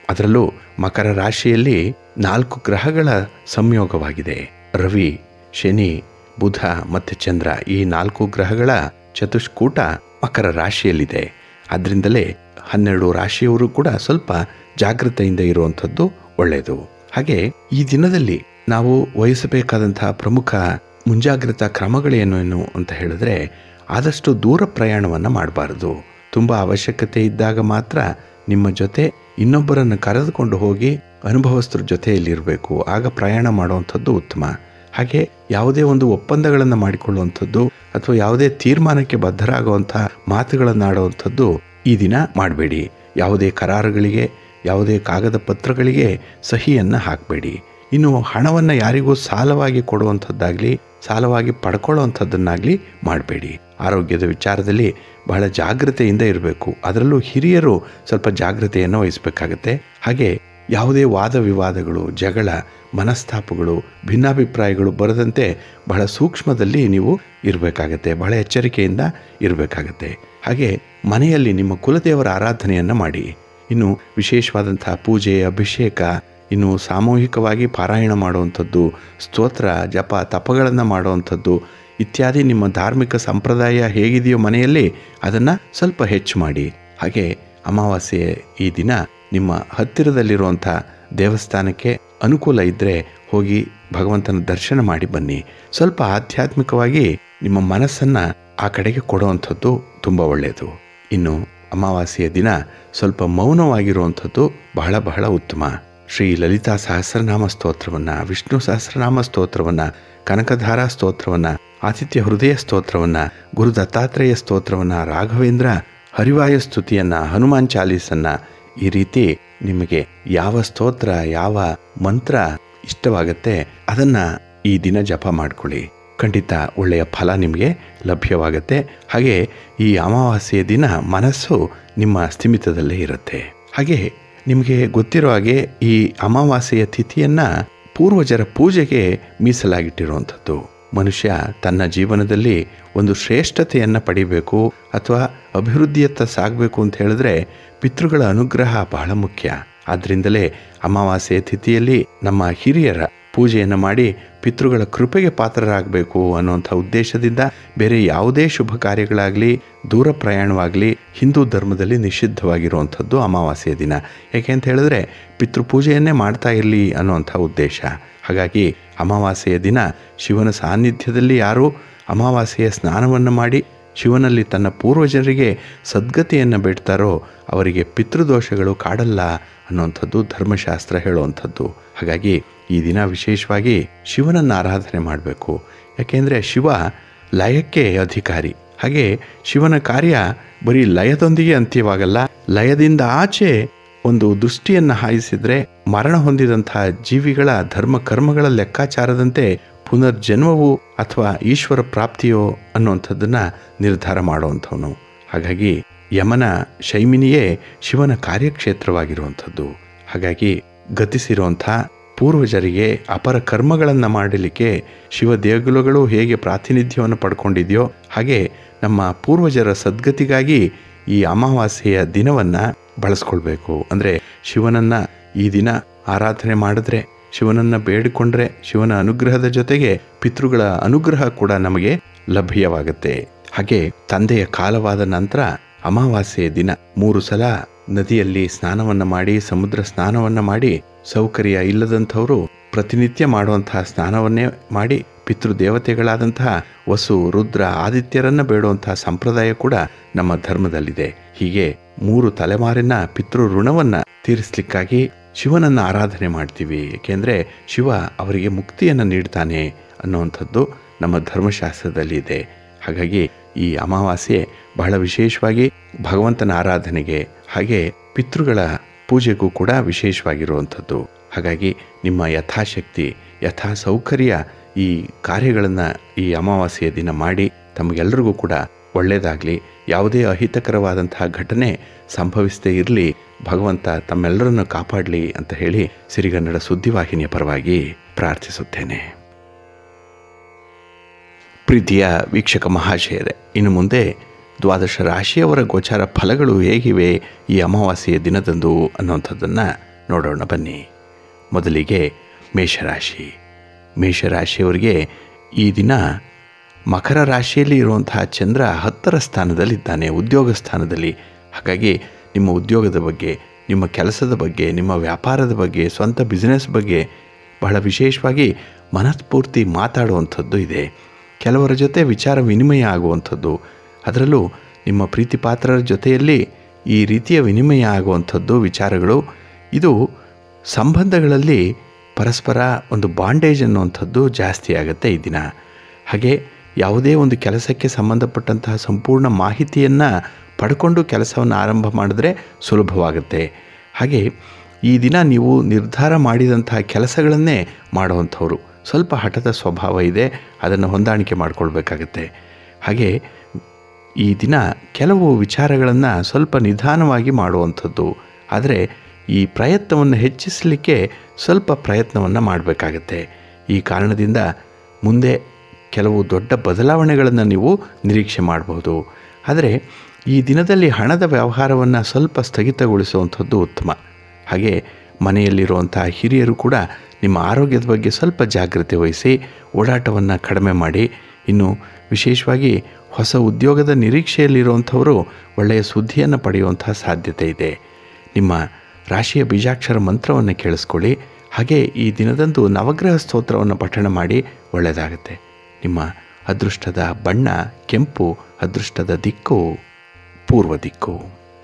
ಅದರಲ್ಲೂ ಮಕರ ರಾಶಿಯಲ್ಲಿ 4 ಗ್ರಹಗಳ ಸಂಯೋಗವಾಗಿದೆ. ರವಿ, ಶನಿ, ಬುಧ ಮತ್ತು ಚಂದ್ರ, ಈ 4 ಗ್ರಹಗಳ ಚತುಷ್ಕೂಟ ಮಕರ ರಾಶಿಯಲ್ಲಿದೆ. ಅದರಿಂದಲೇ 12 ರಾಶಿಯವರು ಕೂಡ ಸ್ವಲ್ಪ ಜಾಗೃತೆಯಿಂದ ಇರುವಂಥದ್ದು ಒಳ್ಳೆಯದು. ಹಾಗೆ ಈ ದಿನದಲ್ಲಿ ನಾವು ವಹಿಸಬೇಕಾದಂತಹ ಪ್ರಮುಖ ಮುಂಜಾಗ್ರತಾ ಕ್ರಮಗಳೇನು ಅಂತ ಹೇಳಿದ್ರೆ, ಆದಷ್ಟು ದೂರ ಪ್ರಯಾಣವನ್ನು ಮಾಡಬಾರ್ದು. ತುಂಬ ಅವಶ್ಯಕತೆ ಇದ್ದಾಗ ಮಾತ್ರ ನಿಮ್ಮ ಜೊತೆ ಇನ್ನೊಬ್ಬರನ್ನು ಕರೆದುಕೊಂಡು ಹೋಗಿ ಅನುಭವಸ್ಥರ ಜೊತೆಯಲ್ಲಿರಬೇಕು. ಆಗ ಪ್ರಯಾಣ ಮಾಡುವಂಥದ್ದು ಉತ್ತಮ. ಹಾಗೆ ಯಾವುದೇ ಒಂದು ಒಪ್ಪಂದಗಳನ್ನು ಮಾಡಿಕೊಳ್ಳುವಂಥದ್ದು ಅಥವಾ ಯಾವುದೇ ತೀರ್ಮಾನಕ್ಕೆ ಬದ್ಧರಾಗುವಂಥ ಮಾತುಗಳನ್ನು ಆಡುವಂಥದ್ದು ಈ ದಿನ ಮಾಡಬೇಡಿ. ಯಾವುದೇ ಕರಾರುಗಳಿಗೆ, ಯಾವುದೇ ಕಾಗದ ಪತ್ರಗಳಿಗೆ ಸಹಿಯನ್ನು ಹಾಕಬೇಡಿ. ಇನ್ನು ಹಣವನ್ನು ಯಾರಿಗೂ ಸಾಲವಾಗಿ ಕೊಡುವಂಥದ್ದಾಗಲಿ, ಸಾಲವಾಗಿ ಪಡ್ಕೊಳ್ಳುವಂಥದ್ದನ್ನಾಗಲಿ ಮಾಡಬೇಡಿ. ಆರೋಗ್ಯದ ವಿಚಾರದಲ್ಲಿ ಬಹಳ ಜಾಗ್ರತೆಯಿಂದ ಇರಬೇಕು. ಅದರಲ್ಲೂ ಹಿರಿಯರು ಸ್ವಲ್ಪ ಜಾಗ್ರತೆಯನ್ನು ವಹಿಸಬೇಕಾಗತ್ತೆ. ಹಾಗೆ ಯಾವುದೇ ವಾದ ವಿವಾದಗಳು, ಜಗಳ, ಮನಸ್ತಾಪಗಳು, ಭಿನ್ನಾಭಿಪ್ರಾಯಗಳು ಬರದಂತೆ ಬಹಳ ಸೂಕ್ಷ್ಮದಲ್ಲಿ ನೀವು ಇರಬೇಕಾಗತ್ತೆ. ಬಹಳ ಎಚ್ಚರಿಕೆಯಿಂದ ಇರಬೇಕಾಗತ್ತೆ. ಹಾಗೆ ಮನೆಯಲ್ಲಿ ನಿಮ್ಮ ಕುಲದೇವರ ಆರಾಧನೆಯನ್ನು ಮಾಡಿ. ಇನ್ನು ವಿಶೇಷವಾದಂಥ ಪೂಜೆ, ಅಭಿಷೇಕ, ಇನ್ನು ಸಾಮೂಹಿಕವಾಗಿ ಪಾರಾಯಣ ಮಾಡುವಂಥದ್ದು, ಸ್ತೋತ್ರ, ಜಪ, ತಪಗಳನ್ನು ಮಾಡುವಂಥದ್ದು ಇತ್ಯಾದಿ ನಿಮ್ಮ ಧಾರ್ಮಿಕ ಸಂಪ್ರದಾಯ ಹೇಗಿದೆಯೋ ಮನೆಯಲ್ಲಿ ಅದನ್ನು ಸ್ವಲ್ಪ ಹೆಚ್ಚು ಮಾಡಿ. ಹಾಗೆ ಅಮಾವಾಸ್ಯೆ ಈ ದಿನ ನಿಮ್ಮ ಹತ್ತಿರದಲ್ಲಿರುವಂಥ ದೇವಸ್ಥಾನಕ್ಕೆ ಅನುಕೂಲ ಇದ್ದರೆ ಹೋಗಿ ಭಗವಂತನ ದರ್ಶನ ಮಾಡಿ ಬನ್ನಿ. ಸ್ವಲ್ಪ ಆಧ್ಯಾತ್ಮಿಕವಾಗಿ ನಿಮ್ಮ ಮನಸ್ಸನ್ನು ಆ ಕಡೆಗೆ ಕೊಡುವಂಥದ್ದು ತುಂಬ ಒಳ್ಳೆಯದು. ಇನ್ನು ಅಮಾವಾಸ್ಯೆಯ ದಿನ ಸ್ವಲ್ಪ ಮೌನವಾಗಿರುವಂಥದ್ದು ಬಹಳ ಬಹಳ ಉತ್ತಮ. ಶ್ರೀ ಲಲಿತಾ ಸಹಸ್ರನಾಮ ಸ್ತೋತ್ರವನ್ನು, ವಿಷ್ಣು ಸಹಸ್ರನಾಮ ಸ್ತೋತ್ರವನ್ನು, ಕನಕಧಾರಾ ಸ್ತೋತ್ರವನ್ನು, ಆದಿತ್ಯ ಹೃದಯ ಸ್ತೋತ್ರವನ್ನು, ಗುರು ದತ್ತಾತ್ರೇಯ ಸ್ತೋತ್ರವನ್ನು, ರಾಘವೇಂದ್ರ ಹರಿವಾಯ ಸ್ತುತಿಯನ್ನು, ಹನುಮಾನ್ ಚಾಲೀಸನ್ನು, ಈ ರೀತಿ ನಿಮಗೆ ಯಾವ ಸ್ತೋತ್ರ, ಯಾವ ಮಂತ್ರ ಇಷ್ಟವಾಗುತ್ತೆ ಅದನ್ನು ಈ ದಿನ ಜಪ ಮಾಡಿಕೊಳ್ಳಿ. ಖಂಡಿತ ಒಳ್ಳೆಯ ಫಲ ನಿಮಗೆ ಲಭ್ಯವಾಗುತ್ತೆ. ಹಾಗೆ ಈ ಅಮಾವಾಸ್ಯೆಯ ದಿನ ಮನಸ್ಸು ನಿಮ್ಮ ಸ್ಥಿಮಿತದಲ್ಲೇ ಇರುತ್ತೆ. ಹಾಗೆ ನಿಮಗೆ ಗೊತ್ತಿರೋ ಹಾಗೆ ಈ ಅಮಾವಾಸ್ಯೆಯ ತಿಥಿಯನ್ನು ಪೂರ್ವಜರ ಪೂಜೆಗೆ ಮೀಸಲಾಗಿಟ್ಟಿರುವಂಥದ್ದು. ಮನುಷ್ಯ ತನ್ನ ಜೀವನದಲ್ಲಿ ಒಂದು ಶ್ರೇಷ್ಠತೆಯನ್ನು ಪಡಿಬೇಕು ಅಥವಾ ಅಭಿವೃದ್ಧಿಯತ್ತ ಸಾಗಬೇಕು ಅಂತ ಹೇಳಿದ್ರೆ ಪಿತೃಗಳ ಅನುಗ್ರಹ ಬಹಳ ಮುಖ್ಯ. ಆದ್ದರಿಂದಲೇ ಅಮಾವಾಸ್ಯೆ ತಿಥಿಯಲ್ಲಿ ನಮ್ಮ ಹಿರಿಯರ ಪೂಜೆಯನ್ನು ಮಾಡಿ ಪಿತೃಗಳ ಕೃಪೆಗೆ ಪಾತ್ರರಾಗಬೇಕು ಅನ್ನುವಂಥ ಉದ್ದೇಶದಿಂದ ಬೇರೆ ಯಾವುದೇ ಶುಭ ಕಾರ್ಯಗಳಾಗಲಿ, ದೂರ ಪ್ರಯಾಣವಾಗಲಿ ಹಿಂದೂ ಧರ್ಮದಲ್ಲಿ ನಿಷಿದ್ಧವಾಗಿರುವಂಥದ್ದು ಅಮಾವಾಸ್ಯೆಯ ದಿನ. ಯಾಕೆ ಅಂತ ಹೇಳಿದ್ರೆ ಪಿತೃಪೂಜೆಯನ್ನೇ ಮಾಡ್ತಾ ಇರಲಿ ಅನ್ನುವಂಥ ಉದ್ದೇಶ. ಹಾಗಾಗಿ ಅಮಾವಾಸ್ಯೆಯ ದಿನ ಶಿವನ ಸಾನ್ನಿಧ್ಯದಲ್ಲಿ ಯಾರು ಅಮಾವಾಸ್ಯೆಯ ಸ್ನಾನವನ್ನು ಮಾಡಿ ಶಿವನಲ್ಲಿ ತನ್ನ ಪೂರ್ವಜರಿಗೆ ಸದ್ಗತಿಯನ್ನು ಬೇಡ್ತಾರೋ ಅವರಿಗೆ ಪಿತೃದೋಷಗಳು ಕಾಡಲ್ಲ ಅನ್ನುವಂಥದ್ದು ಧರ್ಮಶಾಸ್ತ್ರ ಹೇಳುವಂಥದ್ದು. ಹಾಗಾಗಿ ಈ ದಿನ ವಿಶೇಷವಾಗಿ ಶಿವನನ್ನು ಆರಾಧನೆ ಮಾಡಬೇಕು. ಯಾಕೆಂದರೆ ಶಿವ ಲಯಕ್ಕೆ ಅಧಿಕಾರಿ. ಹಾಗೆ ಶಿವನ ಕಾರ್ಯ ಬರೀ ಲಯದೊಂದಿಗೆ ಅಂತ್ಯವಾಗಲ್ಲ. ಲಯದಿಂದ ಆಚೆ ಒಂದು ದೃಷ್ಟಿಯನ್ನು ಹಾಯಿಸಿದರೆ ಮರಣ ಹೊಂದಿದಂತಹ ಜೀವಿಗಳ ಧರ್ಮ ಕರ್ಮಗಳ ಲೆಕ್ಕಾಚಾರದಂತೆ ಪುನರ್ಜನ್ಮವು ಅಥವಾ ಈಶ್ವರ ಪ್ರಾಪ್ತಿಯೋ ಅನ್ನುವಂಥದ್ದನ್ನು ನಿರ್ಧಾರ ಮಾಡುವಂಥವನು. ಹಾಗಾಗಿ ಯಮನ ಶೈಮಿನಿಯೇ ಶಿವನ ಕಾರ್ಯಕ್ಷೇತ್ರವಾಗಿರುವಂಥದ್ದು. ಹಾಗಾಗಿ ಗತಿಸಿರುವಂಥ ಪೂರ್ವಜರಿಗೆ ಅಪರ ಕರ್ಮಗಳನ್ನು ಮಾಡಲಿಕ್ಕೆ ಶಿವ ದೇಗುಲಗಳು ಹೇಗೆ ಪ್ರಾತಿನಿಧ್ಯವನ್ನು ಪಡ್ಕೊಂಡಿದೆಯೋ ಹಾಗೆ ನಮ್ಮ ಪೂರ್ವಜರ ಸದ್ಗತಿಗಾಗಿ ಈ ಅಮಾವಾಸ್ಯೆಯ ದಿನವನ್ನು ಬಳಸ್ಕೊಳ್ಬೇಕು. ಅಂದರೆ ಶಿವನನ್ನು ಈ ದಿನ ಆರಾಧನೆ ಮಾಡಿದ್ರೆ, ಶಿವನನ್ನು ಬೇಡಿಕೊಂಡ್ರೆ ಶಿವನ ಅನುಗ್ರಹದ ಜೊತೆಗೆ ಪಿತೃಗಳ ಅನುಗ್ರಹ ಕೂಡ ನಮಗೆ ಲಭ್ಯವಾಗುತ್ತೆ. ಹಾಗೆ ತಂದೆಯ ಕಾಲವಾದ ನಂತರ ಅಮಾವಾಸ್ಯೆಯ ದಿನ 3 ಸಲ ನದಿಯಲ್ಲಿ ಸ್ನಾನವನ್ನು ಮಾಡಿ, ಸಮುದ್ರ ಸ್ನಾನವನ್ನು ಮಾಡಿ, ಸೌಕರ್ಯ ಇಲ್ಲದಂಥವರು ಪ್ರತಿನಿತ್ಯ ಮಾಡುವಂತಹ ಸ್ನಾನವನ್ನೇ ಮಾಡಿ ಪಿತೃದೇವತೆಗಳಾದಂತಹ ವಸು, ರುದ್ರ, ಆದಿತ್ಯರನ್ನು ಬೇಡುವಂತಹ ಸಂಪ್ರದಾಯ ಕೂಡ ನಮ್ಮ ಧರ್ಮದಲ್ಲಿದೆ. ಹೀಗೆ 3 ತಲೆಮಾರಿನ ಪಿತೃ ಋಣವನ್ನು ತೀರಿಸಲಿಕ್ಕಾಗಿ ಶಿವನನ್ನು ಆರಾಧನೆ ಮಾಡ್ತೀವಿ. ಏಕೆಂದರೆ ಶಿವ ಅವರಿಗೆ ಮುಕ್ತಿಯನ್ನು ನೀಡ್ತಾನೆ ಅನ್ನುವಂಥದ್ದು ನಮ್ಮ ಧರ್ಮಶಾಸ್ತ್ರದಲ್ಲಿ ಇದೆ. ಹಾಗಾಗಿ ಈ ಅಮಾವಾಸ್ಯೆ ಬಹಳ ವಿಶೇಷವಾಗಿ ಭಗವಂತನ ಆರಾಧನೆಗೆ ಹಾಗೆ ಪಿತೃಗಳ ಪೂಜೆಗೂ ಕೂಡ ವಿಶೇಷವಾಗಿರುವಂಥದ್ದು. ಹಾಗಾಗಿ ನಿಮ್ಮ ಯಥಾಶಕ್ತಿ, ಯಥಾ ಸೌಕರ್ಯ ಈ ಕಾರ್ಯಗಳನ್ನು ಈ ಅಮಾವಾಸ್ಯೆಯ ದಿನ ಮಾಡಿ ತಮಗೆಲ್ಲರಿಗೂ ಕೂಡ ಒಳ್ಳೆಯದಾಗಲಿ, ಯಾವುದೇ ಅಹಿತಕರವಾದಂತಹ ಘಟನೆ ಸಂಭವಿಸದೇ ಇರಲಿ, ಭಗವಂತ ತಮ್ಮೆಲ್ಲರನ್ನು ಕಾಪಾಡಲಿ ಅಂತ ಹೇಳಿ ಸಿರಿಗನ್ನಡ ಸುದ್ದಿವಾಹಿನಿಯ ಪರವಾಗಿ ಪ್ರಾರ್ಥಿಸುತ್ತೇನೆ. ಪ್ರೀತಿಯ ವೀಕ್ಷಕ ಮಹಾಶಯರೇ, ಇನ್ನು ಮುಂದೆ 12 ರಾಶಿಯವರ ಗೋಚಾರ ಫಲಗಳು ಹೇಗಿವೆ ಈ ಅಮಾವಾಸ್ಯೆಯ ದಿನದಂದು ಅನ್ನುವಂಥದ್ದನ್ನು ನೋಡೋಣ ಬನ್ನಿ. ಮೊದಲಿಗೆ ಮೇಷರಾಶಿ. ಮೇಷರಾಶಿಯವರಿಗೆ ಈ ದಿನ ಮಕರ ರಾಶಿಯಲ್ಲಿ ಇರುವಂತಹ ಚಂದ್ರ 10ರ ಸ್ಥಾನದಲ್ಲಿದ್ದಾನೆ, ಉದ್ಯೋಗ ಸ್ಥಾನದಲ್ಲಿ. ಹಾಗಾಗಿ ನಿಮ್ಮ ಉದ್ಯೋಗದ ಬಗ್ಗೆ, ನಿಮ್ಮ ಕೆಲಸದ ಬಗ್ಗೆ, ನಿಮ್ಮ ವ್ಯಾಪಾರದ ಬಗ್ಗೆ, ಸ್ವಂತ ಬಿಸ್ನೆಸ್ ಬಗ್ಗೆ ಬಹಳ ವಿಶೇಷವಾಗಿ ಮನಸ್ಫೂರ್ತಿ ಮಾತಾಡುವಂಥದ್ದು ಇದೆ. ಕೆಲವರ ಜೊತೆ ವಿಚಾರ ವಿನಿಮಯ ಆಗುವಂಥದ್ದು, ಅದರಲ್ಲೂ ನಿಮ್ಮ ಪ್ರೀತಿ ಪಾತ್ರರ ಜೊತೆಯಲ್ಲಿ ಈ ರೀತಿಯ ವಿನಿಮಯ ಆಗುವಂಥದ್ದು ವಿಚಾರಗಳು, ಇದು ಸಂಬಂಧಗಳಲ್ಲಿ ಪರಸ್ಪರ ಒಂದು ಬಾಂಡೇಜ್ ಅನ್ನುವಂಥದ್ದು ಜಾಸ್ತಿ ಆಗುತ್ತೆ ಈ ದಿನ. ಹಾಗೆ ಯಾವುದೇ ಒಂದು ಕೆಲಸಕ್ಕೆ ಸಂಬಂಧಪಟ್ಟಂತಹ ಸಂಪೂರ್ಣ ಮಾಹಿತಿಯನ್ನು ಪಡ್ಕೊಂಡು ಕೆಲಸವನ್ನು ಆರಂಭ ಮಾಡಿದ್ರೆ ಸುಲಭವಾಗುತ್ತೆ. ಹಾಗೆ ಈ ದಿನ ನೀವು ನಿರ್ಧಾರ ಮಾಡಿದಂತಹ ಕೆಲಸಗಳನ್ನೇ ಮಾಡುವಂಥವ್ರು. ಸ್ವಲ್ಪ ಹಠದ ಸ್ವಭಾವ ಇದೆ, ಅದನ್ನು ಹೊಂದಾಣಿಕೆ ಮಾಡಿಕೊಳ್ಬೇಕಾಗತ್ತೆ. ಹಾಗೆ ಈ ದಿನ ಕೆಲವು ವಿಚಾರಗಳನ್ನು ಸ್ವಲ್ಪ ನಿಧಾನವಾಗಿ ಮಾಡುವಂಥದ್ದು, ಆದರೆ ಈ ಪ್ರಯತ್ನವನ್ನು ಹೆಚ್ಚಿಸಲಿಕ್ಕೆ ಸ್ವಲ್ಪ ಪ್ರಯತ್ನವನ್ನು ಮಾಡಬೇಕಾಗತ್ತೆ. ಈ ಕಾರಣದಿಂದ ಮುಂದೆ ಕೆಲವು ದೊಡ್ಡ ಬದಲಾವಣೆಗಳನ್ನು ನೀವು ನಿರೀಕ್ಷೆ ಮಾಡಬಹುದು. ಆದರೆ ಈ ದಿನದಲ್ಲಿ ಹಣದ ವ್ಯವಹಾರವನ್ನು ಸ್ವಲ್ಪ ಸ್ಥಗಿತಗೊಳಿಸುವಂಥದ್ದು ಉತ್ತಮ. ಹಾಗೆ ಮನೆಯಲ್ಲಿರುವಂಥ ಹಿರಿಯರು ಕೂಡ ನಿಮ್ಮ ಆರೋಗ್ಯದ ಬಗ್ಗೆ ಸ್ವಲ್ಪ ಜಾಗ್ರತೆ ವಹಿಸಿ ಓಡಾಟವನ್ನು ಕಡಿಮೆ ಮಾಡಿ. ಇನ್ನು ವಿಶೇಷವಾಗಿ ಹೊಸ ಉದ್ಯೋಗದ ನಿರೀಕ್ಷೆಯಲ್ಲಿರುವಂಥವರು ಒಳ್ಳೆಯ ಸುದ್ದಿಯನ್ನು ಪಡೆಯುವಂಥ ಸಾಧ್ಯತೆ ಇದೆ. ನಿಮ್ಮ ರಾಶಿಯ ಬೀಜಾಕ್ಷರ ಮಂತ್ರವನ್ನು ಕೇಳಿಸ್ಕೊಳ್ಳಿ. ಹಾಗೆ ಈ ದಿನದಂದು ನವಗ್ರಹ ಸ್ತೋತ್ರವನ್ನು ಪಠಣ ಮಾಡಿ, ಒಳ್ಳೆಯದಾಗುತ್ತೆ. ನಿಮ್ಮ ಅದೃಷ್ಟದ ಬಣ್ಣ ಕೆಂಪು, ಅದೃಷ್ಟದ ದಿಕ್ಕು ಪೂರ್ವ ದಿಕ್ಕು.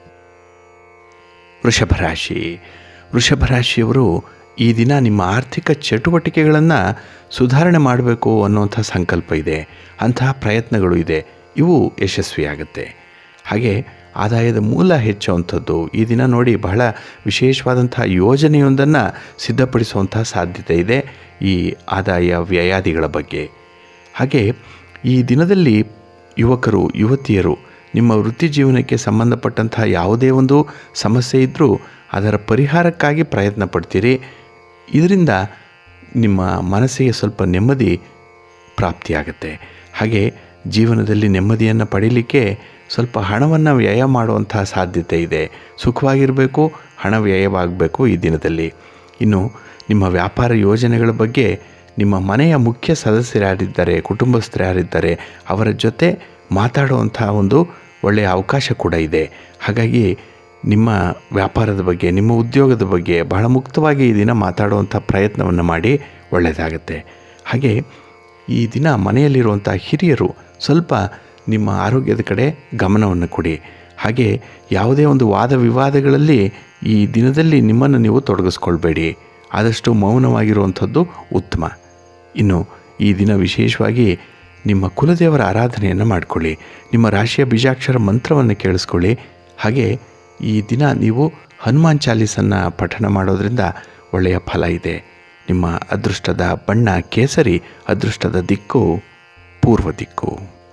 ವೃಷಭರಾಶಿ. ವೃಷಭರಾಶಿಯವರು ಈ ದಿನ ನಿಮ್ಮ ಆರ್ಥಿಕ ಚಟುವಟಿಕೆಗಳನ್ನು ಸುಧಾರಣೆ ಮಾಡಬೇಕು ಅನ್ನುವಂಥ ಸಂಕಲ್ಪ ಇದೆ, ಅಂತಹ ಪ್ರಯತ್ನಗಳು ಇದೆ, ಇವು ಯಶಸ್ವಿಯಾಗುತ್ತೆ. ಹಾಗೆ ಆದಾಯದ ಮೂಲ ಹೆಚ್ಚುವಂಥದ್ದು ಈ ದಿನ ನೋಡಿ ಬಹಳ ವಿಶೇಷವಾದಂಥ ಯೋಜನೆಯೊಂದನ್ನು ಸಿದ್ಧಪಡಿಸುವಂಥ ಸಾಧ್ಯತೆ ಇದೆ ಈ ಆದಾಯ ವ್ಯಯಾದಿಗಳ ಬಗ್ಗೆ. ಹಾಗೆ ಈ ದಿನದಲ್ಲಿ ಯುವಕರು ಯುವತಿಯರು ನಿಮ್ಮ ವೃತ್ತಿ ಜೀವನಕ್ಕೆ ಸಂಬಂಧಪಟ್ಟಂತಹ ಯಾವುದೇ ಒಂದು ಸಮಸ್ಯೆ ಇದ್ದರೂ ಅದರ ಪರಿಹಾರಕ್ಕಾಗಿ ಪ್ರಯತ್ನ ಪಡ್ತೀರಿ. ಇದರಿಂದ ನಿಮ್ಮ ಮನಸ್ಸಿಗೆ ಸ್ವಲ್ಪ ನೆಮ್ಮದಿ ಪ್ರಾಪ್ತಿಯಾಗುತ್ತೆ. ಹಾಗೆ ಜೀವನದಲ್ಲಿ ನೆಮ್ಮದಿಯನ್ನು ಪಡೀಲಿಕ್ಕೆ ಸ್ವಲ್ಪ ಹಣವನ್ನು ವ್ಯಯ ಮಾಡುವಂತಹ ಸಾಧ್ಯತೆ ಇದೆ. ಸುಖವಾಗಿರಬೇಕು, ಹಣ ವ್ಯಯವಾಗಬೇಕು ಈ ದಿನದಲ್ಲಿ. ಇನ್ನು ನಿಮ್ಮ ವ್ಯಾಪಾರ ಯೋಜನೆಗಳ ಬಗ್ಗೆ ನಿಮ್ಮ ಮನೆಯ ಮುಖ್ಯ ಸದಸ್ಯರು ಯಾರಿದ್ದಾರೆ, ಕುಟುಂಬಸ್ಥರು ಯಾರಿದ್ದಾರೆ, ಅವರ ಜೊತೆ ಮಾತಾಡುವಂಥ ಒಂದು ಒಳ್ಳೆಯ ಅವಕಾಶ ಕೂಡ ಇದೆ. ಹಾಗಾಗಿ ನಿಮ್ಮ ವ್ಯಾಪಾರದ ಬಗ್ಗೆ, ನಿಮ್ಮ ಉದ್ಯೋಗದ ಬಗ್ಗೆ ಬಹಳ ಮುಕ್ತವಾಗಿ ಈ ದಿನ ಮಾತಾಡುವಂಥ ಪ್ರಯತ್ನವನ್ನು ಮಾಡಿ, ಒಳ್ಳೆಯದಾಗುತ್ತೆ. ಹಾಗೆ ಈ ದಿನ ಮನೆಯಲ್ಲಿರುವಂಥ ಹಿರಿಯರು ಸ್ವಲ್ಪ ನಿಮ್ಮ ಆರೋಗ್ಯದ ಕಡೆ ಗಮನವನ್ನು ಕೊಡಿ. ಹಾಗೆ ಯಾವುದೇ ಒಂದು ವಾದ ವಿವಾದಗಳಲ್ಲಿ ಈ ದಿನದಲ್ಲಿ ನಿಮ್ಮನ್ನು ನೀವು ತೊಡಗಿಸ್ಕೊಳ್ಬೇಡಿ, ಆದಷ್ಟು ಮೌನವಾಗಿರುವಂಥದ್ದು ಉತ್ತಮ. ಇನ್ನು ಈ ದಿನ ವಿಶೇಷವಾಗಿ ನಿಮ್ಮ ಕುಲದೇವರ ಆರಾಧನೆಯನ್ನು ಮಾಡಿಕೊಳ್ಳಿ, ನಿಮ್ಮ ರಾಶಿಯ ಬೀಜಾಕ್ಷರ ಮಂತ್ರವನ್ನು ಕೇಳಿಸ್ಕೊಳ್ಳಿ. ಹಾಗೆ ಈ ದಿನ ನೀವು ಹನುಮಾನ್ ಚಾಲೀಸನ್ನು ಪಠಣ ಮಾಡೋದರಿಂದ ಒಳ್ಳೆಯ ಫಲ ಇದೆ. ನಿಮ್ಮ ಅದೃಷ್ಟದ ಬಣ್ಣ ಕೇಸರಿ, ಅದೃಷ್ಟದ ದಿಕ್ಕು ಪೂರ್ವ ದಿಕ್ಕು.